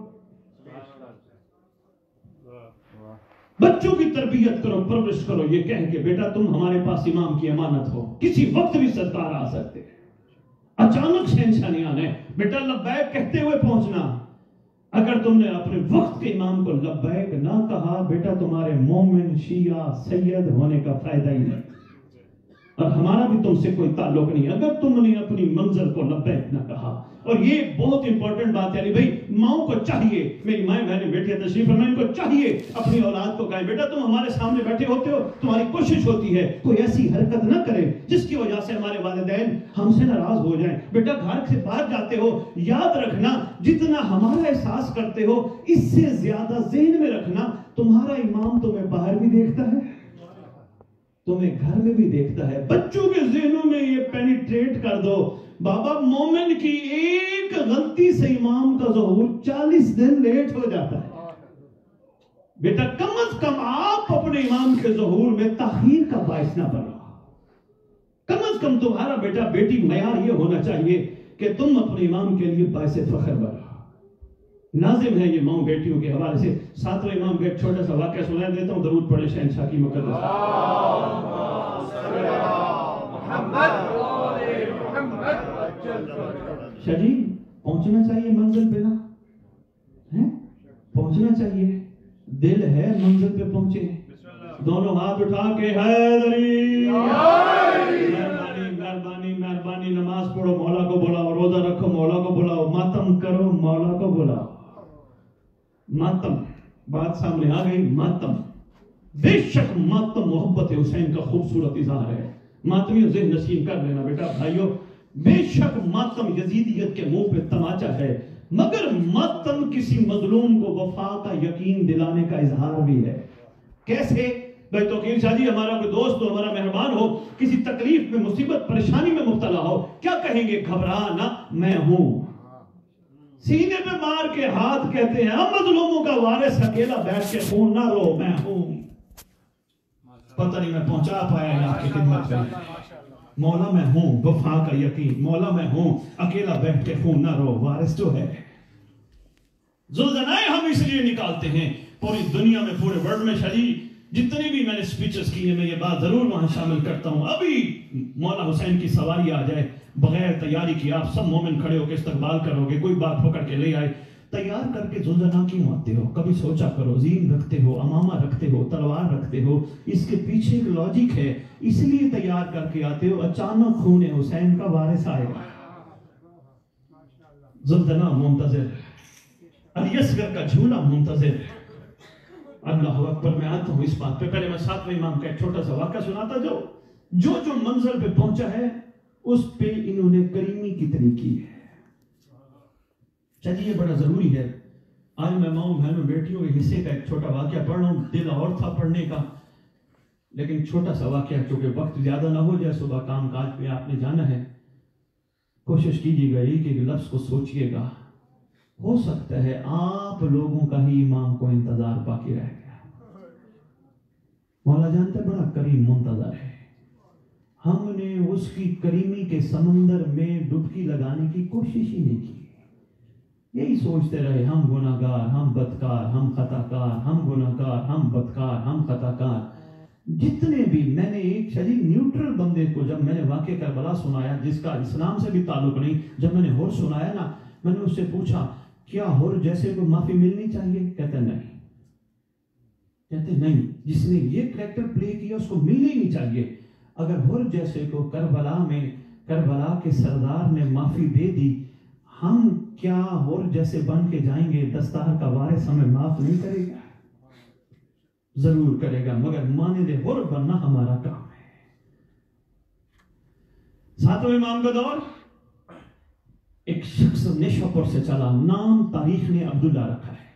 [SPEAKER 1] بچوں کی تربیت کرو، پرورش کرو، یہ کہہ کے بیٹا تم ہمارے پاس امام کی امانت ہو، کسی وقت بھی سرکار آ سکتے ہیں، اچانک شہنشاہ نہیں آنا ہے، بیٹا لبیک کہتے ہوئے پہنچنا۔ اگر تم نے اپنے وقت کے امام کو لبیک نہ کہا بیٹا تمہارے مومن شیعہ سید ہونے کا فائدہ ہی نہیں، اور ہمارا بھی تم سے کوئی تعلق نہیں اگر تم نے اپنی منزل کو لبیک نہ کہا۔ اور یہ بہت امپورٹنٹ بات ہے، بھائی ماؤں کو چاہیے، میری مائیں بہنیں بیٹھے تشریف فرمائیں، ان کو چاہیے اپنی اولاد کو کہیں بیٹا تم ہمارے سامنے بیٹھے ہوتے ہو، تمہاری کوشش ہوتی ہے کوئی ایسی حرکت نہ کرے جس کی وجہ سے ہمارے والدین ہم سے ناراض ہو جائیں۔ بیٹا گھر سے باہر جاتے ہو یاد رکھنا جتنا ہمارا احساس کرتے ہو اس سے زیادہ ذہن میں رکھنا تمہارا امام تمہیں باہر بھی دیکھتا ہے، تمہیں گھر میں بھی دیکھتا ہے۔ بچوں کے ذہنوں میں یہ پینیٹریٹ کر دو، بابا مومن کی ایک غلطی سے امام کا ظہور چالیس دن لیٹ ہو جاتا ہے، بیٹا کم از کم آپ आप अपने इमाम के ज़हूर में ताखीर का बाइस ना बनो। कम अज कम तुम्हारा बेटा बेटी मयार ये होना चाहिए कि तुम अपने इमाम के लिए बाइस फख्र बनो। नाजिम है ये माओ बेटियों के हवाले से सातवें इमाम का एक छोटा सा वाक़या सुना देता हूँ, दरूद पढ़े शहंशाह की मुक़द्दस। शाह जी पहुंचना चाहिए मंजिल पे ना है, पहुंचना चाहिए, दिल है मंजिल पे पहुंचे। दोनों हाथ उठा के हैदरी, मेहरबानी मेहरबानी मेहरबानी, नमाज पढ़ो मौला को बुलाओ, रोजा रखो मौला को बुलाओ, मातम करो मौला को बुलाओ। मातम, बात सामने आ गई, मातम। बेशक मातम मोहब्बत हुसैन का खूबसूरत इजहार है। मातमी ज़हन नशीन कर लेना बेटा भाइयों, बेशक मातम यजीदियत के मुंह पे तमाचा है, मगर मातम किसी मजलूम को वफा का यकीन दिलाने का इजहार भी है। कैसे? भाई तौकीर शाह जी हमारा कोई दोस्त हो, हमारा मेहमान हो, किसी तकलीफ में मुसीबत परेशानी में मुब्तला हो, क्या कहेंगे? घबरा ना, मैं हूं। सीने पे मार के हाथ कहते हैं हम मजलूमों का वारिस, अकेला बैठ के खून ना रो, मैं हूं। पता नहीं मैं पहुंचा पाया है आपकी खिदमत में। मौला मैं हूं, वफा का यकीन, मौला मैं हूं, अकेला बैठ के खून ना रो, वारिस जो है। जुल्जनाए हम इसलिए निकालते हैं पूरी दुनिया में, पूरे वर्ल्ड में। शाह जी जितनी भी मैंने स्पीचेस की है, मैं ये बात जरूर वहां शामिल करता हूं। अभी मौला हुसैन की सवारी आ जाए, बगैर तैयारी की आप सब मोमिन खड़े होकर इस्तकबाल करोगे, कोई बात पकड़ के ले आए, तैयार करके जुल्जना क्यों आते हो? कभी सोचा करो, जीन रखते हो, अमामा रखते हो, तलवार रखते हो, इसके पीछे एक लॉजिक है, इसलिए तैयार करके आते हो। अचानक खून हुसैन का वारिस आएगा, जुल्जना मुंतजिर, अलियसगर का झूला मुंतजिर। अल्लाह अकबर। मैं आता हूं इस बात पे, पहले मैं सातवें इमाम का एक छोटा सा वाक़या सुनाता जाऊं। जो जो मंजिल पे पहुंचा है उस पे इन्होंने करीमी कितनी की है। चलिए बड़ा जरूरी है, आज मैं माओ बहनों बेटियों के हिस्से का एक छोटा वाक़या पढ़ रहा हूं। दिल और था पढ़ने का, लेकिन छोटा सा वाक़या, क्योंकि वक्त ज्यादा ना हो जाए, सुबह काम काज पे आपने जाना है। कोशिश कीजिएगा एक एक लफ्ज को सोचिएगा। हो सकता है आप लोगों का ही इमाम को इंतजार बाकी रह गया। मौला जानते बड़ा करीम मुंतजर है, हमने उसकी करीमी के समंदर में डुबकी लगाने की कोशिश ही नहीं की। यही सोचते रहे हम गुनाहगार, हम बदकार, हम खताकार, हम गुनाहगार, हम बदकार, हम खताकार। जितने भी मैंने एक शरीर न्यूट्रल बंदे को जब मैंने वाक़े करबला सुनाया, जिसका इस्लाम से भी ताल्लुक नहीं, जब मैंने हुर सुनाया ना, मैंने उससे पूछा क्या हुर जैसे को माफी मिलनी चाहिए? कहते नहीं, कहते नहीं, जिसने ये कैरेक्टर प्ले किया उसको मिलनी नहीं चाहिए। अगर हुर जैसे को करबला में करबला के सरदार ने माफी दे दी, हम क्या हुर जैसे बन के जाएंगे? दस्तार का वारिस हमें माफ नहीं करेगा? जरूर करेगा, मगर माने दे हुर बनना हमारा काम है। सातवें इमाम का दौर, एक शख्स नेशापुर से चला, नाम तारीख ने अब्दुल्ला रखा है।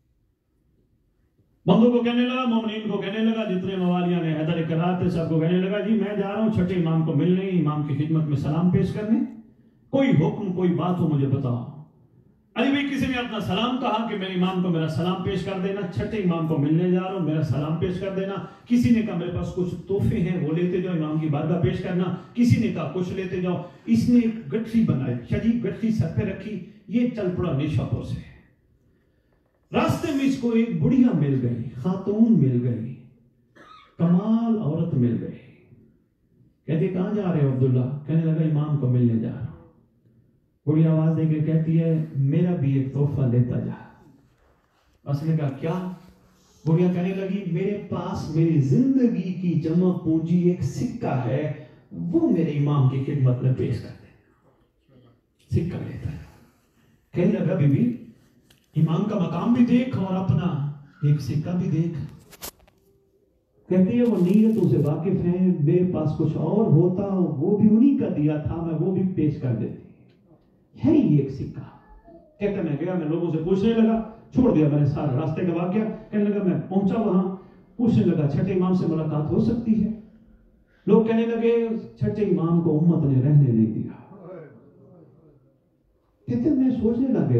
[SPEAKER 1] बंदों को कहने लगा, मोमिनीन को कहने लगा, जितने मवालिया ने हैदर करार थे सबको कहने लगा, जी मैं जा रहा हूं छठे इमाम को मिलने, इमाम की खिदमत में सलाम पेश करने। कोई हुक्म कोई बात हो मुझे बताओ। अली भाई किसी ने अपना सलाम कहा कि मेरे इमाम को मेरा सलाम पेश कर देना, छठे इमाम को मिलने जा रहा हूं, मेरा सलाम पेश कर देना। किसी ने कहा मेरे पास कुछ तोहफे हैं वो लेते जाओ, इमाम की बारगाह पेश करना। किसी ने कहा कुछ लेते जाओ। इसने एक गठरी बनाई, शजीब गठरी सर पे रखी, ये चल पड़ा नेशापुर से। रास्ते में इसको एक बुढ़िया मिल गई, खातून मिल गई, कमाल औरत मिल गई। कहती कहां जा रहे हो अब्दुल्ला? कहने लगा इमाम को मिलने जा रहा हूं। बुढ़ी आवाज देकर कहती है मेरा भी एक तोहफा लेता जा। उसने कहा क्या? बुढ़िया कहने लगी मेरे पास मेरी जिंदगी की जमा पूंजी एक सिक्का है, वो मेरे इमाम की खिदमत में पेश कर दे। सिक्का लेता है। कहने लगा बीबी इमाम का मकाम भी देख और अपना एक सिक्का भी देख। कहती है वो नीयतों से वाकिफ है, मेरे पास कुछ और होता वो भी उन्हीं का दिया था, मैं वो भी पेश कर देती। है ही एक सिक्का। कहता मैं गया, मैं लोगों से पूछने लगा, छोड़ दिया मैंने सारा रास्ते का वाकया। कहने लगा मैं पहुंचा वहां, पूछने लगा छठे इमाम से मुलाकात हो सकती है? लोग कहने लगे छठे इमाम को उम्मत ने रहने नहीं दिया। कहते मैं सोचने लग गया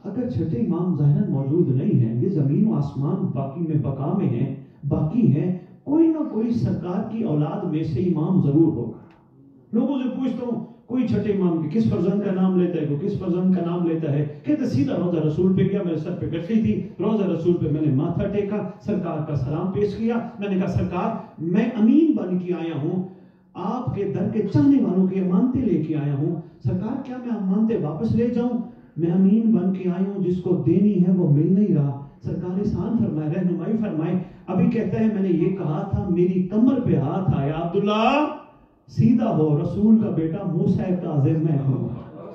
[SPEAKER 1] اگر چھٹے امام ظاہراً موجود نہیں ہیں، یہ زمین و آسمان باقی میں بقا میں ہیں، باقی ہیں، کوئی نہ کوئی سرکار کی اولاد میں سے امام ضرور ہوگا. لوگوں سے پوچھتا ہوں کوئی چھٹے امام کے کس فرزند کا نام لیتا ہے، کوئی کس فرزند کا نام لیتا ہے، کہتے سیدھا روضہ رسول پہ گیا، میرے سر پہ گٹھی تھی، روضہ رسول پہ میں نے ماتھا ٹیکا، سرکار کا سلام پیش کیا، میں نے کہا سرکار میں امین بن کے آیا ہوں، آپ کے در کے چاہنے والوں کی امانتیں لے کے آیا ہوں، سرکار کیا میں امانتیں واپس لے جاؤں؟ میں امین بن کے آیا ہوں، جس کو دینی ہے وہ مل نہیں رہا. سرکار احسان فرمائے، رہنمائی فرمائے. ابھی کہتا ہے میں نے یہ کہا تھا، میری کمر پہ ہاتھ آیا، عبداللہ سیدھا ہو، رسول کا بیٹا موسیٰ کاظم میں ہوں.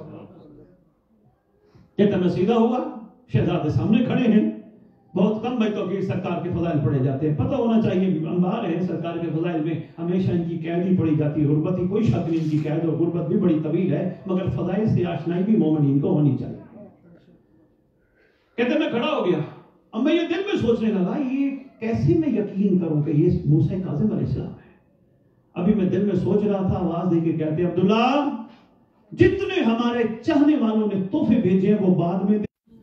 [SPEAKER 1] کہتا میں سیدھا ہوا، شہزادے سامنے کھڑے ہیں، بہت کم بیتوں کی سرکار کے فضائل پڑھے جاتے ہیں، پتہ ہونا چاہیے انبار ہیں سرکار کے فضائل میں، ہمیشہ ان کی قید ہی پڑھی جاتی ہے، غربت ہی کوئی شک نہیں، ان کی قید اور غربت بھی بڑی طویل ہے، مگر فضائل سے آشنائی بھی مومنین کو ہونی چاہیے. کہتے میں کھڑا ہو گیا، اب میں یہ دل میں سوچنے لگا یہ کیسے میں یقین کروں کہ یہ موسیٰ کاظم علیہ السلام ہے. ابھی میں دل میں سوچ رہا تھا، آواز دے کے کہتے عبداللہ جتنے ہمارے چاہنے والوں نے تحفے بھیجے ہیں وہ بعد میں دے.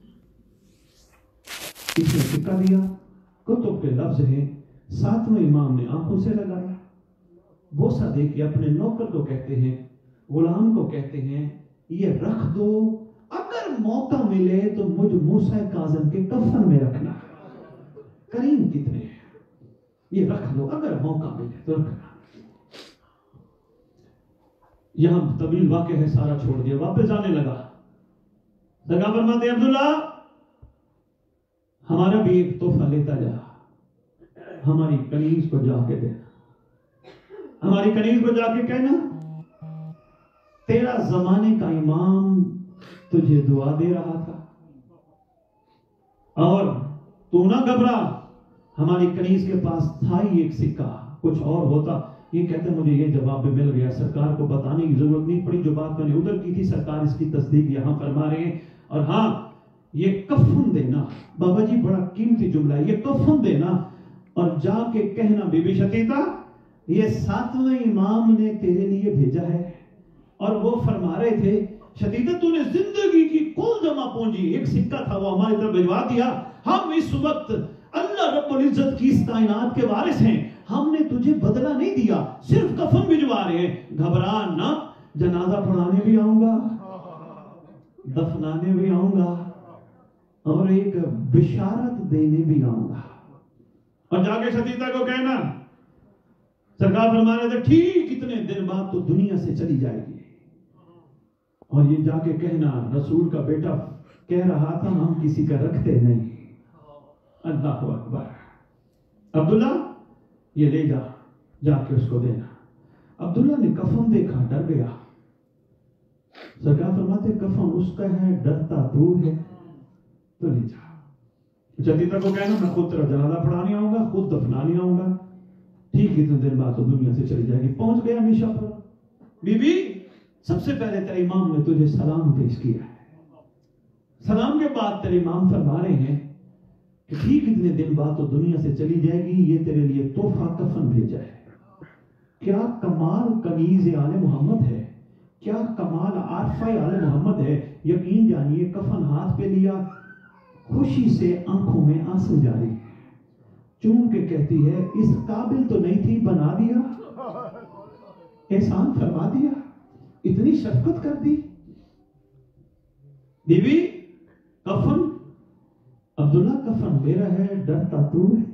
[SPEAKER 1] اس نے سکہ دیا، کتب کے لفظ ہیں، ساتویں امام نے آنکھوں سے لگایا، بوسہ دے کے اپنے نوکر کو کہتے ہیں، غلام کو کہتے ہیں یہ رکھ دو، اگر موقع ملے تو مجھ موسیٰ کاظم کے کفن میں رکھنا. کریم کتنے ہیں، یہ رکھ دو اگر موقع ملے تو رکھنا. یہاں طویل واقع ہے، سارا چھوڑ دیا، واپس جانے لگا. سرکار فرماتے ہیں عبداللہ ہمارا بھی ایک تحفہ لیتا جا، ہماری کنیز کو جا کے دینا، ہماری کنیز کو جا کے کہنا تیرا زمانے کا امام تجھے دعا دے رہا تھا اور تو نہ گھبرا، ہماری کنیز کے پاس تھا ہی ایک سکہ، کچھ اور ہوتا. یہ کہتے ہیں مجھے یہ جواب بھی مل گیا، سرکار کو بتانے کی ضرورت نہیں پڑی، جو بات میں نے ادھر کی تھی سرکار اس کی تصدیق یہاں فرما رہے ہیں. اور ہاں یہ کفن دینا، بابا جی بڑا قیمتی جملہ ہے، یہ کفن دینا اور جا کے کہنا بی بی شتیتا یہ ساتویں امام نے تیرے لیے بھیجا ہے. اور وہ فرما رہے تھے شتیتا تو نے زندگی کی کل جمع پونجی، ایک سکہ تھا وہ ہماری طرف بھجوا دیا، ہم اس وقت اللہ رب العزت کی اس کائنات کے وارث ہیں، ہم نے تجھے بدلہ نہیں دیا، صرف کفن بھجوا رہے ہیں، گھبرا نہ، جنازہ پڑھانے بھی آؤں گا، دفنانے بھی آؤں گا اور ایک بشارت دینے بھی آؤں گا. اور جا کے شتیتا کو کہنا، سرکار فرما رہے تھے ٹھیک اتنے دن بعد تو دنیا سے چلی جائے گی، اور یہ جا کے کہنا رسول کا بیٹا کہہ رہا تھا ہم کسی کا رکھتے نہیں. اللہ اکبر. عبداللہ یہ لے جا، جا کے اس کو دینا. عبداللہ نے کفن دیکھا، ڈر گیا. سرکار فرماتے کفن اس کا ہے، ڈرتا تو ہے، تو لے جا. شتیتا کو کہنا میں خود تیرا جنازہ پڑھانے آؤں گا، خود دفنانے آؤں گا، ٹھیک اتنے دن بعد تو دنیا سے چلی جائے گی. پہنچ گیا نیشا پر. بی بی سب سے پہلے تیرے امام نے تجھے سلام پیش کیا ہے. سلام کے بعد تیرے امام فرما رہے ہیں کہ ٹھیک اتنے دن بعد تو دنیا سے چلی جائے گی، یہ تیرے لیے تحفہ کفن بھیجا ہے. کیا کمال کنیز آل محمد ہے، کیا کمال عارفہ آل محمد ہے. یقین جانیے کفن ہاتھ پہ لیا، خوشی سے آنکھوں میں آنسو جاری، چون کے کہتی ہے اس قابل تو نہیں تھی، بنا دیا، احسان فرما دیا، اتنی شفقت کر دی. بی بی کفن، عبداللہ کفن میرا ہے، ڈرتا تو ہے.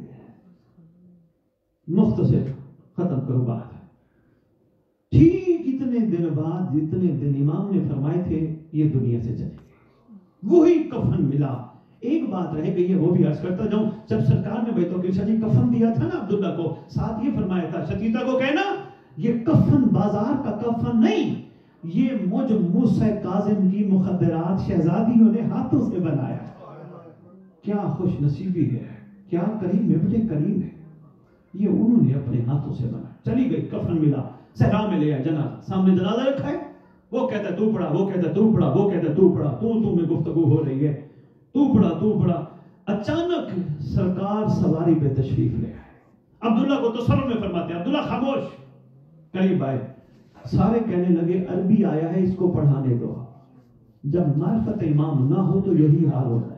[SPEAKER 1] مختصر ختم کرو بات. ٹھیک اتنے دن بعد جتنے دن امام نے فرمائے تھے یہ دنیا سے چلے گئے، وہی کفن ملا. ایک بات رہ گئی ہے وہ بھی عرض کرتا جاؤں. جب سرکار نے بیتوں کی شجی کفن دیا تھا نا عبداللہ کو، ساتھ یہ فرمایا تھا شتیتا کو کہنا یہ کفن بازار کا کفن نہیں، یہ مجھ موسیٰ کاظم کی مخدرات شہزادیوں نے ہاتھوں سے بنایا. کیا خوش نصیبی ہے، کیا کریم ابن کریم ہے، یہ انہوں نے اپنے ہاتھوں سے بنایا. چلی گئی، کفن ملا، صحرا میں لے آیا جنازہ، سامنے جنازہ رکھا ہے، وہ کہتا ہے تو پڑھا، وہ کہتا ہے تو پڑھا، وہ کہتا ہے تو پڑھا، تو تو میں گفتگو ہو رہی ہے، تو پڑھا تو پڑھا. اچانک سرکار سواری پہ تشریف لے آئے. عبداللہ کو تصرف میں فرماتے ہیں عبداللہ خاموش، قریب آئے. سارے کہنے لگے عربی آیا ہے اس کو پڑھانے دو. جب معرفت امام نہ ہو تو یہی حال ہوتا ہے.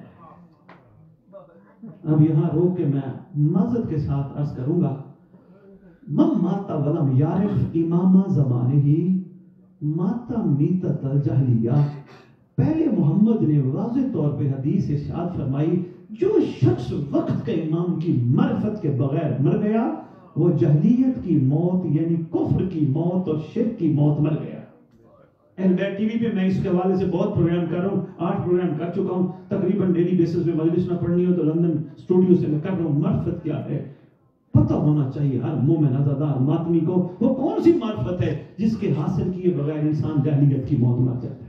[SPEAKER 1] اب یہاں روک کے میں معذرت کے ساتھ عرض کروں گا، من ماتا ولم یعرف امام زمانے ہی ماتا میتت الجاہلیہ. پہلے محمد نے واضح طور پہ حدیث ارشاد فرمائی، جو شخص وقت کے امام کی معرفت کے بغیر مر گیا وہ جہلیت کی موت یعنی کفر کی موت اور شرک کی موت مر گیا. اہل بیت ٹی وی پہ میں اس کے حوالے سے بہت پروگرام کر رہا ہوں، آٹھ پروگرام کر چکا ہوں تقریباً ڈیلی بیسس پہ. مجلس نہ پڑھنی ہو تو لندن اسٹوڈیو سے میں کر رہا ہوں. معرفت کیا ہے پتہ ہونا چاہیے ہر مومن عزادار ماتمی کو. وہ کون سی معرفت ہے جس کے حاصل کیے بغیر انسان جہلیت کی موت مر جاتا ہے.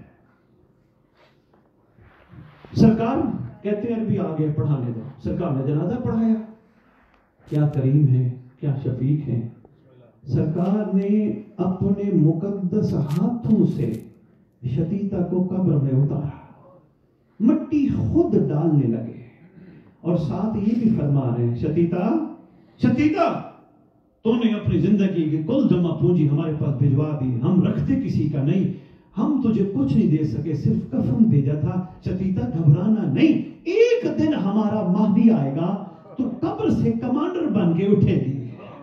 [SPEAKER 1] سرکار کہتے ہیں ابھی آگے پڑھانے دو. سرکار نے جنازہ پڑھایا. کیا کریم ہے، کیا شفیق ہے. سرکار نے اپنے مقدس ہاتھوں سے شتیتا کو قبر میں اتارا، مٹی خود ڈالنے لگے اور ساتھ یہ بھی فرما رہے ہیں، شتیتا شتیتا تو نے اپنی زندگی کی کل جمع پونجی ہمارے پاس بھجوا دی، ہم رکھتے کسی کا نہیں، ہم تجھے کچھ نہیں دے سکے، صرف کفن بھیجا تھا. شتیتا گھبرانا نہیں، ایک دن ہمارا مہدی آئے گا تو قبر سے کمانڈر بن کے اٹھے گی.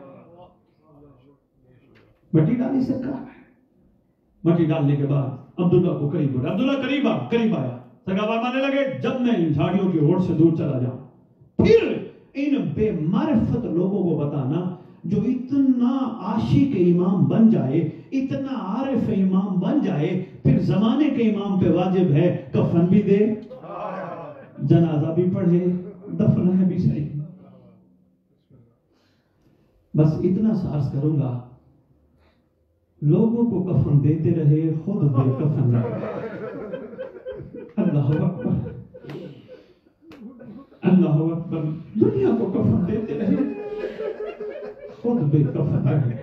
[SPEAKER 1] مٹی ڈالی سرکار ہے. مٹی ڈالنے کے بعد عبداللہ کو قریب ہو رہا، عبداللہ قریب آ قریب آیا. سرکار فرمانے لگے جب میں ان جھاڑیوں کی اوٹ سے دور چلا جاؤں پھر ان بے معرفت لوگوں کو بتانا جو اتنا عاشق امام بن جائے، اتنا عارف امام بن جائے، پھر زمانے کے امام پہ واجب ہے کفن بھی دے، جنازہ بھی پڑھے، دفن ہے بھی صحیح. بس اتنا سارس کروں گا، لوگوں کو کفن دیتے رہے، خود بے کفن رہے. اللہ اکبر، اللہ اکبر. دنیا کو کفن دیتے رہے، خود بے کفن رہے.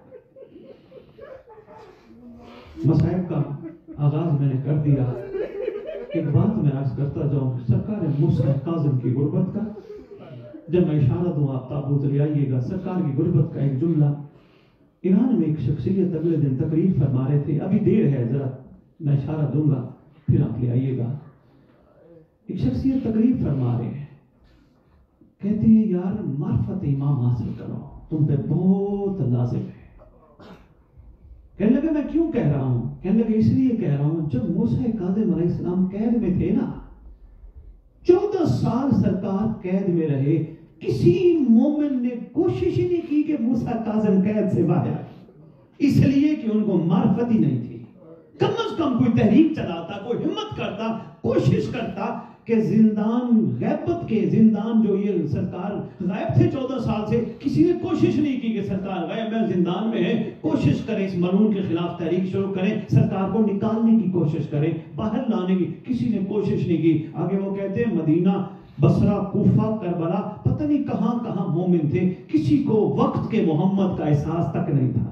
[SPEAKER 1] مصائب کا آغاز میں نے کر دیا. ایک بات میں عرض کرتا جاؤں، سرکار موسیٰ کاظم کی غربت کا جب میں اشارہ دوں آپ تابوت لے آئیے گا. سرکار کی غربت کا ایک جملہ. ایران میں ایک شخصیت اگلے دن تقریر فرما رہے تھے، ابھی دیر ہے ذرا میں اشارہ دوں گا پھر آپ لے آئیے گا. ایک شخصیت تقریر فرما رہے ہیں، کہتے ہیں یار معرفت امام حاصل کرو، تم پہ بہت لازم ہے. کہنے لگے میں کیوں کہہ رہا ہوں؟ کہنے لگے اس لیے کہہ رہا ہوں جب موسیٰ کاظم علیہ السلام قید میں تھے نا، چودہ سال سرکار قید میں رہے، کسی مومن نے کوشش ہی نہیں کی کہ موسیٰ کاظم قید سے باہر آئے، اس لیے کہ ان کو معرفت ہی نہیں تھی. کم از کم کوئی تحریک چلاتا، کوئی ہمت کرتا، کوشش کرتا کہ زندان غیبت کے زندان جو یہ سرکار غائب تھے چودہ سال سے، کسی نے کوشش نہیں کی کہ سرکار غائب ہے زندان میں ہے، کوشش کریں اس ملعون کے خلاف تحریک شروع کریں، سرکار کو نکالنے کی کوشش کریں، باہر لانے کی. کسی نے کوشش نہیں کی. آگے وہ کہتے ہیں مدینہ، بصرہ، کوفہ، کربلا، پتہ نہیں کہاں کہاں مومن تھے، کسی کو وقت کے محمد کا احساس تک نہیں تھا.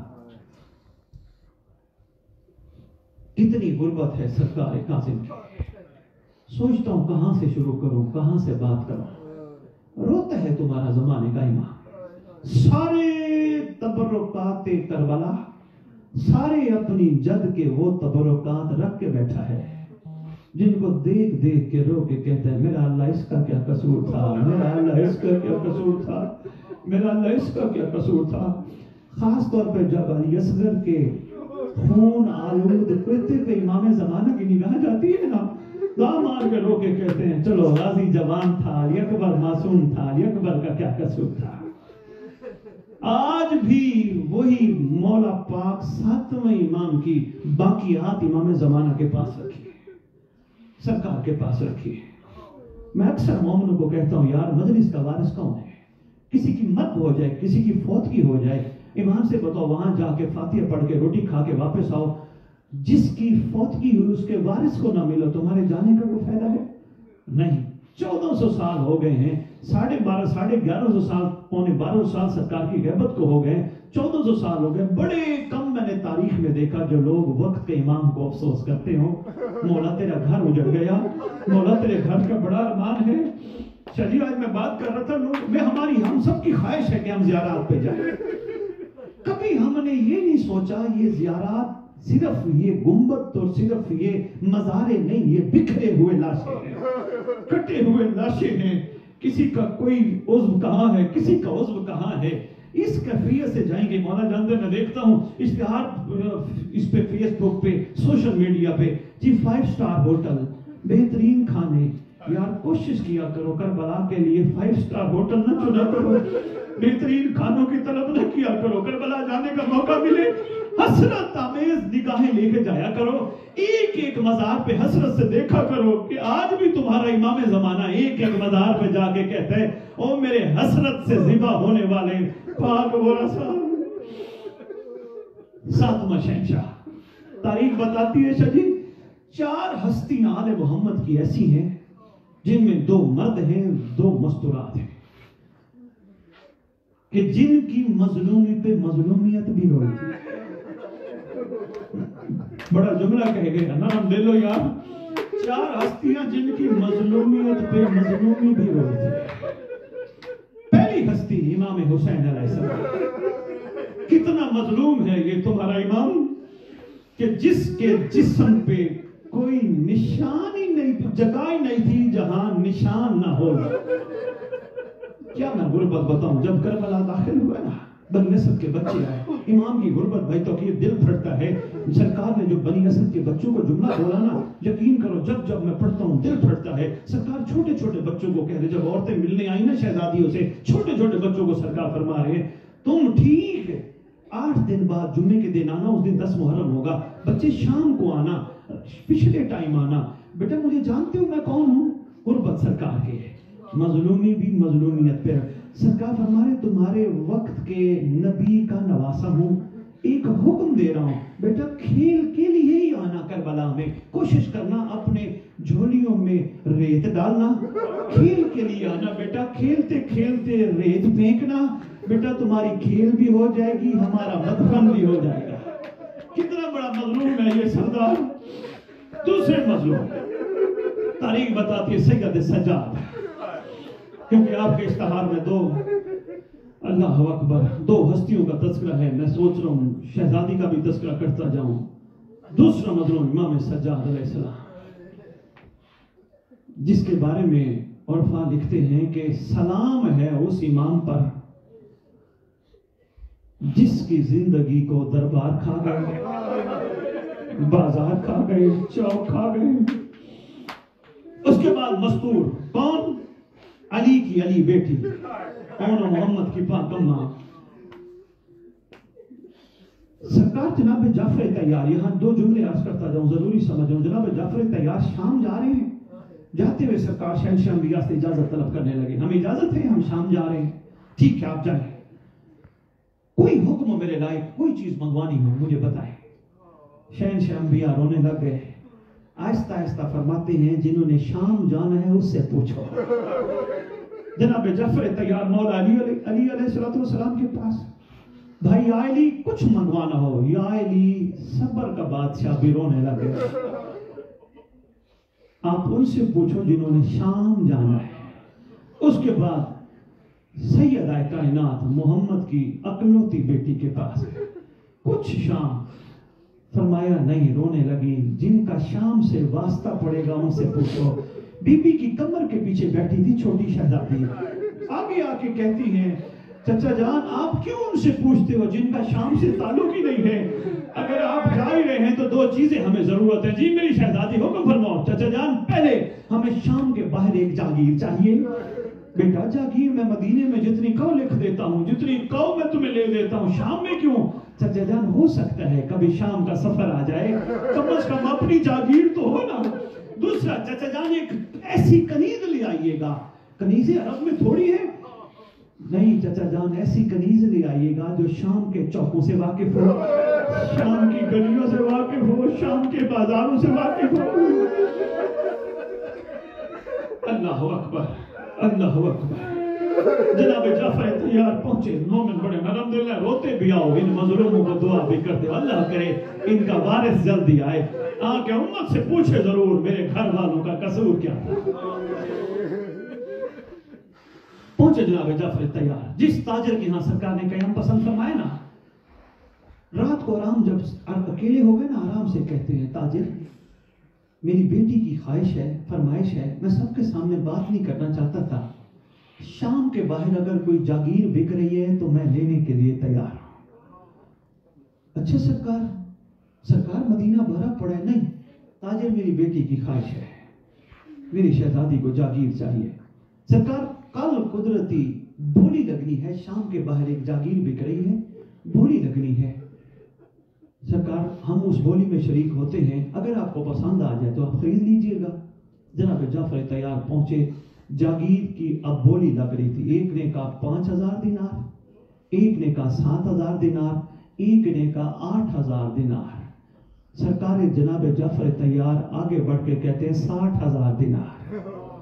[SPEAKER 1] کتنی غربت ہے سرکار کاظم کی. سوچتا ہوں کہاں سے شروع کروں، کہاں سے بات کروں. روتا ہے تمہارا زمانے کا امام. سارے تبرکات کربلا، سارے اپنی جد کے وہ تبرکات رکھ کے بیٹھا ہے جن کو دیکھ دیکھ کے رو کے کہتا ہے میرا اللہ اس کا کیا قصور تھا، میرا اللہ اس کا کیا قصور تھا، میرا اللہ اس کا کیا قصور تھا. خاص طور پہ جب علی اصغر کے خون آلود کرتے پہ امام زمانہ کی نگاہ جاتی ہے نا، دام مار کے رو کے کہتے ہیں چلو غازی جوان تھا، علی اکبر معصوم تھا، علی اکبر کا کیا قصور تھا. آج بھی وہی مولا پاک ساتویں امام کی باقیات امام زمانہ کے پاس رکھی، سرکار کے پاس رکھی. میں اکثر مومنوں کو کہتا ہوں یار مجلس کا وارث کون ہے؟ کسی کی مرگ ہو جائے، کسی کی فوتگی ہو جائے، امام سے بتاؤ وہاں جا کے فاتحہ پڑھ کے روٹی کھا کے واپس آؤ. جس کی فوتگی ہوئی اس کے وارث کو نہ ملو، تمہارے جانے کا کوئی فائدہ ہے؟ نہیں. چودہ سو سال ہو گئے ہیں، ساڑھے بارہ ساڑھے گیارہ سو سال پونے بارہ سال سرکار کی غیبت کو ہو گئے، چودہ سو سال ہو گئے. بڑے کم میں نے تاریخ میں دیکھا جو لوگ وقت کے امام کو افسوس کرتے ہوں. مولا تیرا گھر اجڑ گیا، مولا تیرے گھر کا بڑا ارمان ہے. شجی آج میں بات کر رہا تھا، لوگ میں ہماری ہم سب کی خواہش ہے کہ ہم زیارات پہ جائیں. کبھی ہم نے یہ نہیں سوچا یہ زیارات صرف یہ گنبد تو صرف یہ مزارے نہیں، یہ بکھرے ہوئے لاشیں ہیں، کٹے ہوئے لاشیں ہیں، کسی کا کوئی عضو کہاں ہے، کسی کا عضو کہاں ہے، اس کیفیت سے جائیں گے۔ مولانا جانتے میں دیکھتا ہوں اشتہار اس پہ فیس بک پہ سوشل میڈیا پہ، جی فائیو سٹار ہوٹل، بہترین کھانے، یار کوشش کیا کرو کربلا کے لیے فائیو سٹار ہوٹل نہ چنا کرو، بہترین کھانوں کی طلب نہ کیا کرو، کربلا جانے کا موقع ملے حسرت آمیز نگاہیں لے کے جایا کرو، ایک ایک مزار پہ حسرت سے دیکھا کرو کہ آج بھی تمہارا امام زمانہ ایک ایک مزار پہ جا کے کہتا ہے او میرے حسرت سے ذبح ہونے والے پاک و رسول۔ ساتواں شہنشاہ، تاریخ بتاتی ہے شجی چار ہستیاں آل محمد کی ایسی ہیں جن میں دو مرد ہیں، دو مستورات ہیں، کہ جن کی مظلومی پہ مظلومیت بھی روئی تھی۔ بڑا جملہ کہہ گئے نرم دے لو یار، چار ہستیاں جن کی مظلومیت پہ مظلومی بھی روئی تھی۔ پہلی ہستی امام حسین علیہ السلام، کتنا مظلوم ہے یہ تمہارا امام کہ جس کے جسم پہ کوئی نشان ہی نہیں تھی، جگہ ہی نہیں تھی جہاں نشان نہ ہو۔ کیا میں غربت بتاؤں، جب کربلا داخل ہوا نا، بنی اسد کے بچے آئے، امام کی غربت بھائی تو کہ دل پھٹتا ہے۔ سرکار نے جو بنی اسد کے بچوں کو جملہ بولا نا، یقین کرو جب جب میں پڑھتا ہوں دل پھٹتا ہے۔ سرکار چھوٹے چھوٹے بچوں کو کہہ رہے، جب عورتیں ملنے آئی نا شہزادیوں سے، چھوٹے چھوٹے بچوں کو سرکار فرما رہے ہیں تم ٹھیک ہے، آٹھ دن بعد جمعے کے دن آنا، اس دن دس محرم ہوگا، بچے شام کو آنا، پچھلے ٹائم آنا، بیٹا مجھے جانتے ہو میں کون ہوں؟ غربت سرکار کے ہے، مظلومی بھی مظلومیت پہ۔ سرکار فرما رہے تمہارے وقت کے نبی کا نواسا ہوں، ایک حکم دے رہا ہوں، بیٹا کھیل کے لیے ہی آنا کربلا میں، کوشش کرنا اپنے جھولیوں میں ریت ڈالنا، کھیل کے لیے آنا بیٹا، کھیلتے کھیلتے ریت پھینکنا، بیٹا تمہاری کھیل بھی ہو جائے گی، ہمارا مدفن بھی ہو جائے گا۔ کتنا بڑا مظلوم ہے یہ سردار۔ دوسرے مظلوم تاریخ بتاتی ہے سید سجاد، کیونکہ آپ کے اشتہار میں دو اللہ اکبر دو ہستیوں کا تذکرہ ہے، میں سوچ رہا ہوں شہزادی کا بھی تذکرہ کرتا جاؤں۔ دوسرا مظلوم امام سجاد علیہ السلام، جس کے بارے میں عرفا لکھتے ہیں کہ سلام ہے اس امام پر جس کی زندگی کو دربار کھا گئے، بازار کھا گئے، چوک کھا گئے۔ اس کے بعد مستور کون؟ علی کی علی بیٹی اون محمد کی پاک اماں سرکار جناب جعفر تیار، یہاں دو جملے عرض کرتا جاؤں ضروری سمجھوں۔ جناب جعفر تیار شام جا رہے ہیں، جاتے ہوئے سرکار شہنشاہ انبیاء سے اجازت طلب کرنے لگے، ہمیں اجازت ہے، ہم شام جا رہے ہیں، ٹھیک ہے آپ جائیں، کوئی حکم میرے لائق کوئی چیز منگوانی ہو مجھے بتائیں۔ شہنشاہ انبیاء رونے لگ گئے، آہستہ آہستہ فرماتے ہیں جنہوں نے شام جانا ہے اس سے پوچھو۔ جناب جعفر تیار مولا علی علی علیہ السلام کے پاس، بھائی یا علی کچھ منگوانا ہو، یا علی صبر کا بادشاہ بھی رونے لگے، آپ ان سے پوچھو جنہوں نے شام جانا ہے۔ اس کے بعد سیدہ کائنات محمد کی اکلوتی بیٹی کے پاس کچھ شام، فرمایا نہیں، رونے لگی، جن کا شام سے واسطہ پڑے گا ان سے پوچھو۔ بی بی کی کمر کے پیچھے بیٹھی تھی چھوٹی شہزادی، آگے آ کے کہتی ہیں چچا جان آپ کیوں ان سے پوچھتے ہو جن کا شام سے تعلق ہی نہیں ہے؟ اگر آپ جا ہی رہے ہیں تو دو چیزیں ہمیں ضرورت ہے۔ جی میری شہزادی حکم فرماؤ۔ چچا جان پہلے ہمیں شام کے باہر ایک جاگیر چاہیے۔ بیٹا جاگیر میں مدینے میں جتنی کو لکھ دیتا ہوں، جتنی کو میں تمہیں لے دیتا ہوں، شام میں کیوں؟ چچا جان ہو سکتا ہے کبھی شام کا سفر آ جائے، کم از کم اپنی جاگیر تو ہو نا۔ دوسرا چچا جان ایک ایسی کنیز لے آئیے گا، کنیزیں عرب میں تھوڑی ہے، نہیں چچا جان ایسی کنیز لے آئیے گا جو شام کے چوکوں سے واقف ہو، شام کی گلیوں سے واقف ہو، شام کے بازاروں سے واقف ہو۔ اللہ اکبر اللہ اکبر۔ جناب جعفر تیار پہنچے، مومن بڑے نرم دل ہیں، روتے بھی آؤ، ان مظلوموں کو دعا بھی کرتے ہو، اللہ کرے ان کا وارث جلدی آئے، آ کے امت سے پوچھے ضرور میرے گھر والوں کا قصور کیا تھا۔ پہنچے جناب جعفر تیار، جس تاجر کے ہاں سرکار نے قیام پسند فرمائے نا، رات کو آرام جب اکیلے ہو گئے نا آرام سے کہتے ہیں تاجر میری بیٹی کی خواہش ہے فرمائش ہے میں سب کے سامنے بات نہیں کرنا چاہتا تھا شام کے باہر اگر کوئی جاگیر بک رہی ہے تو میں لینے کے لیے تیار ہوں اچھا سرکار سرکار مدینہ بھرا پڑا ہے نہیں تاجر میری بیٹی کی خواہش ہے میری شہزادی کو جاگیر چاہیے سرکار کل قدرتی بولی لگنی ہے شام کے باہر ایک جاگیر بک رہی ہے بولی لگنی ہے سرکار ہم اس بولی میں شریک ہوتے ہیں اگر آپ کو پسند آ جائے تو آپ خرید لیجئے گا جناب جعفر تیار پہنچے جاگیر کی اب بولی لگ رہی تھی ایک نے کہا پانچ ہزار دینار ایک نے کہا سات ہزار دینار ایک نے کہا آٹھ ہزار دینار سرکار جناب جعفر تیار آگے بڑھ کے کہتے ہیں ساٹھ ہزار دینار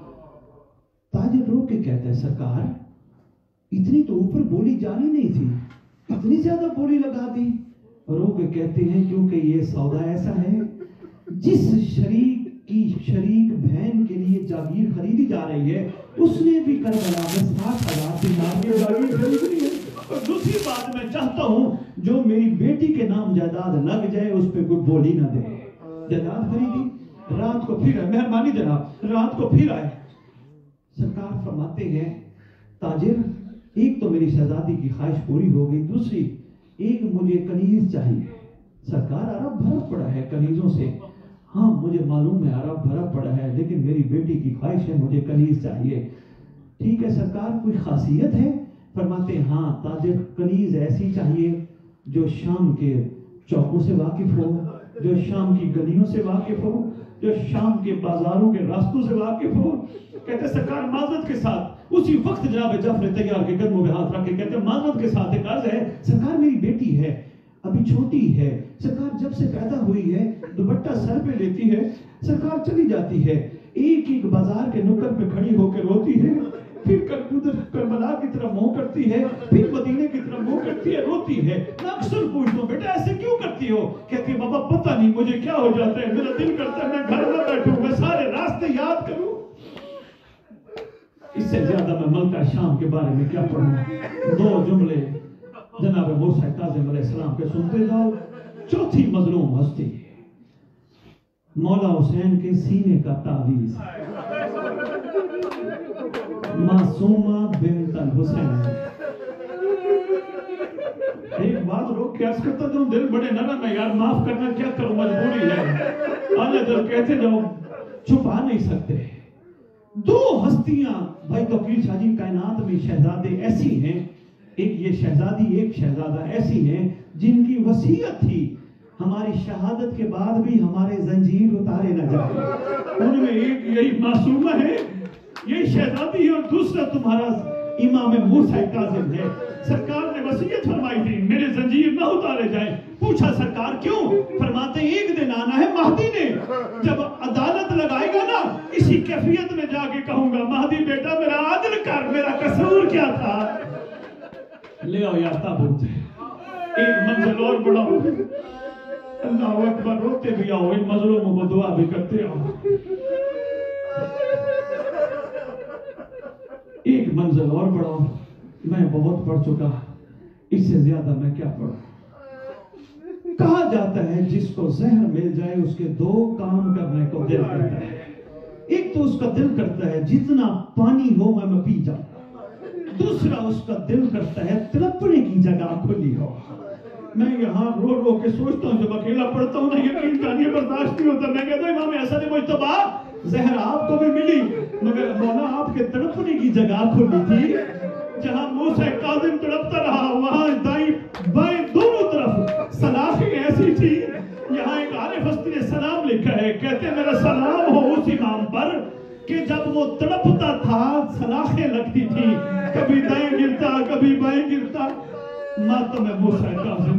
[SPEAKER 1] تاجر روک کے کہتے ہیں سرکار اتنی تو اوپر بولی جانی نہیں تھی اتنی زیادہ بولی لگا دی رو کے کہتے ہیں کیونکہ یہ سودا ایسا ہے جس شریک کی شریک بہن کے لیے جاگیر خریدی جا رہی ہے اس نے بھی کربلا میں ساٹھ ہزار دینار کی جاگیر خریدی ہے اور دوسری بات میں چاہتا ہوں جو میری بیٹی کے نام جائیداد لگ جائے اس پہ کوئی بولی نہ دے جائیداد خریدی رات کو پھر آئے مہربانی جناب رات کو پھر آئے سرکار فرماتے ہیں تاجر ایک تو میری شہزادی کی خواہش پوری ہو گئی دوسری ایک مجھے کنیز چاہیے سرکار عرب بھرا پڑا ہے کنیزوں سے ہاں مجھے معلوم ہے عرب بھرا پڑا ہے لیکن میری بیٹی کی خواہش ہے مجھے کنیز چاہیے ٹھیک ہے سرکار کوئی خاصیت ہے فرماتے ہیں ہاں تاجر کنیز ایسی چاہیے جو شام کے چوکوں سے واقف ہو جو شام کی گلیوں سے واقف ہو جو شام کے بازاروں کے راستوں سے واقف ہو کہتے سرکار معذرت کے ساتھ اسی وقت جناب جعفر تیار کے قدموں میں ہاتھ رکھ کے کہتے ہیں معذرت کے ساتھ ایک عرض ہے سرکار میری بیٹی ہے ابھی چھوٹی ہے سرکار جب سے پیدا ہوئی ہے دوپٹہ سر پہ لیتی ہے سرکار چلی جاتی ہے ایک ایک بازار کے نکڑ پہ کھڑی ہو کے روتی ہے پھر کربلا کی طرف منہ کرتی ہے پھر مدینے کی طرف منہ کرتی ہے روتی ہے میں اکثر پوچھتا ہوں بیٹا ایسے کیوں کرتی ہو کہتی ہے بابا پتہ نہیں مجھے کیا ہو جاتا ہے میرا دل کرتا ہے میں گھر نہ بیٹھوں میں سارے راستے یاد کروں اس سے زیادہ میں ملکہ شام کے بارے میں کیا پڑھوں دو جملے جناب موسیٰ کاظم علیہ السلام کے سنتے جاؤ چوتھی مظلوم ہستی مولا حسین کے سینے کا تعویذ معصومہ بنت الحسین ایک بات روک کے عرض کرتا ہوں دل بڑے نرم ہے یار معاف کرنا کیا کروں مجبوری ہے آنے دل کہتے جاؤ چھپا نہیں سکتے دو ہستیاں بھائی توقیر شاہ جی کائنات میں شہزادے ایسی ہیں ایک یہ شہزادی ایک شہزادہ ایسی ہیں جن کی وصیت تھی ہماری شہادت کے بعد بھی ہمارے زنجیر اتارے نہ جائے ان میں ایک یہی معصومہ ہے یہی شہزادی ہے اور دوسرا تمہارا امام موسیٰ کاظم ہے سرکار نے وصیت فرمائی تھی میرے زنجیر نہ اتارے جائیں پوچھا سرکار کیوں فرماتے ہیں ایک دن آنا ہے مہدی نے جب عدالت لگائے گا نا اسی کیفیت میں جا کے کہوں گا مہدی بیٹا میرا عدل کر میرا قصور کیا تھا لے آؤ یا تابوت ایک منزل اور بڑھاؤ اللہ اکبر روتے بھی آؤ ان مظلوموں کو دعا بھی کرتے آؤ ایک منزل اور بڑھاؤ میں بہت پڑھ چکا اس سے زیادہ میں کیا پڑھوں کہا جاتا ہے جس کو زہر مل جائے اس کے دو کام کرنے کو دل کرتا ہے ایک تو اس کا دل کرتا ہے جتنا پانی ہو میں میں پی جاؤں دوسرا اس کا دل کرتا ہے تڑپنے کی جگہ کھلی ہو میں یہاں رو رو کے سوچتا ہوں جب اکیلا پڑھتا ہوں نا یقین جانیے برداشت نہیں ہوتا میں کہتا ہوں امام ایسا نہیں مجتبیٰ زہر آپ کو بھی ملی مگر مولا آپ کے تڑپنے کی جگہ کھلی تھی جہاں موسیٰ کاظم تڑپتا رہا وہاں دائیں بائیں دونوں طرف سلاخیں ایسی تھی یہاں ایک عارف ہستی نے سلام لکھا ہے کہتے ہیں میرا سلام ہو اس امام پر کہ جب وہ تڑپتا تھا سلاخیں لگتی تھی کبھی دائیں گرتا کبھی بائیں گرتا ماتم موسیٰ کاظم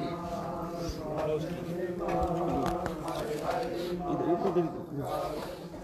[SPEAKER 3] ادھر ادھر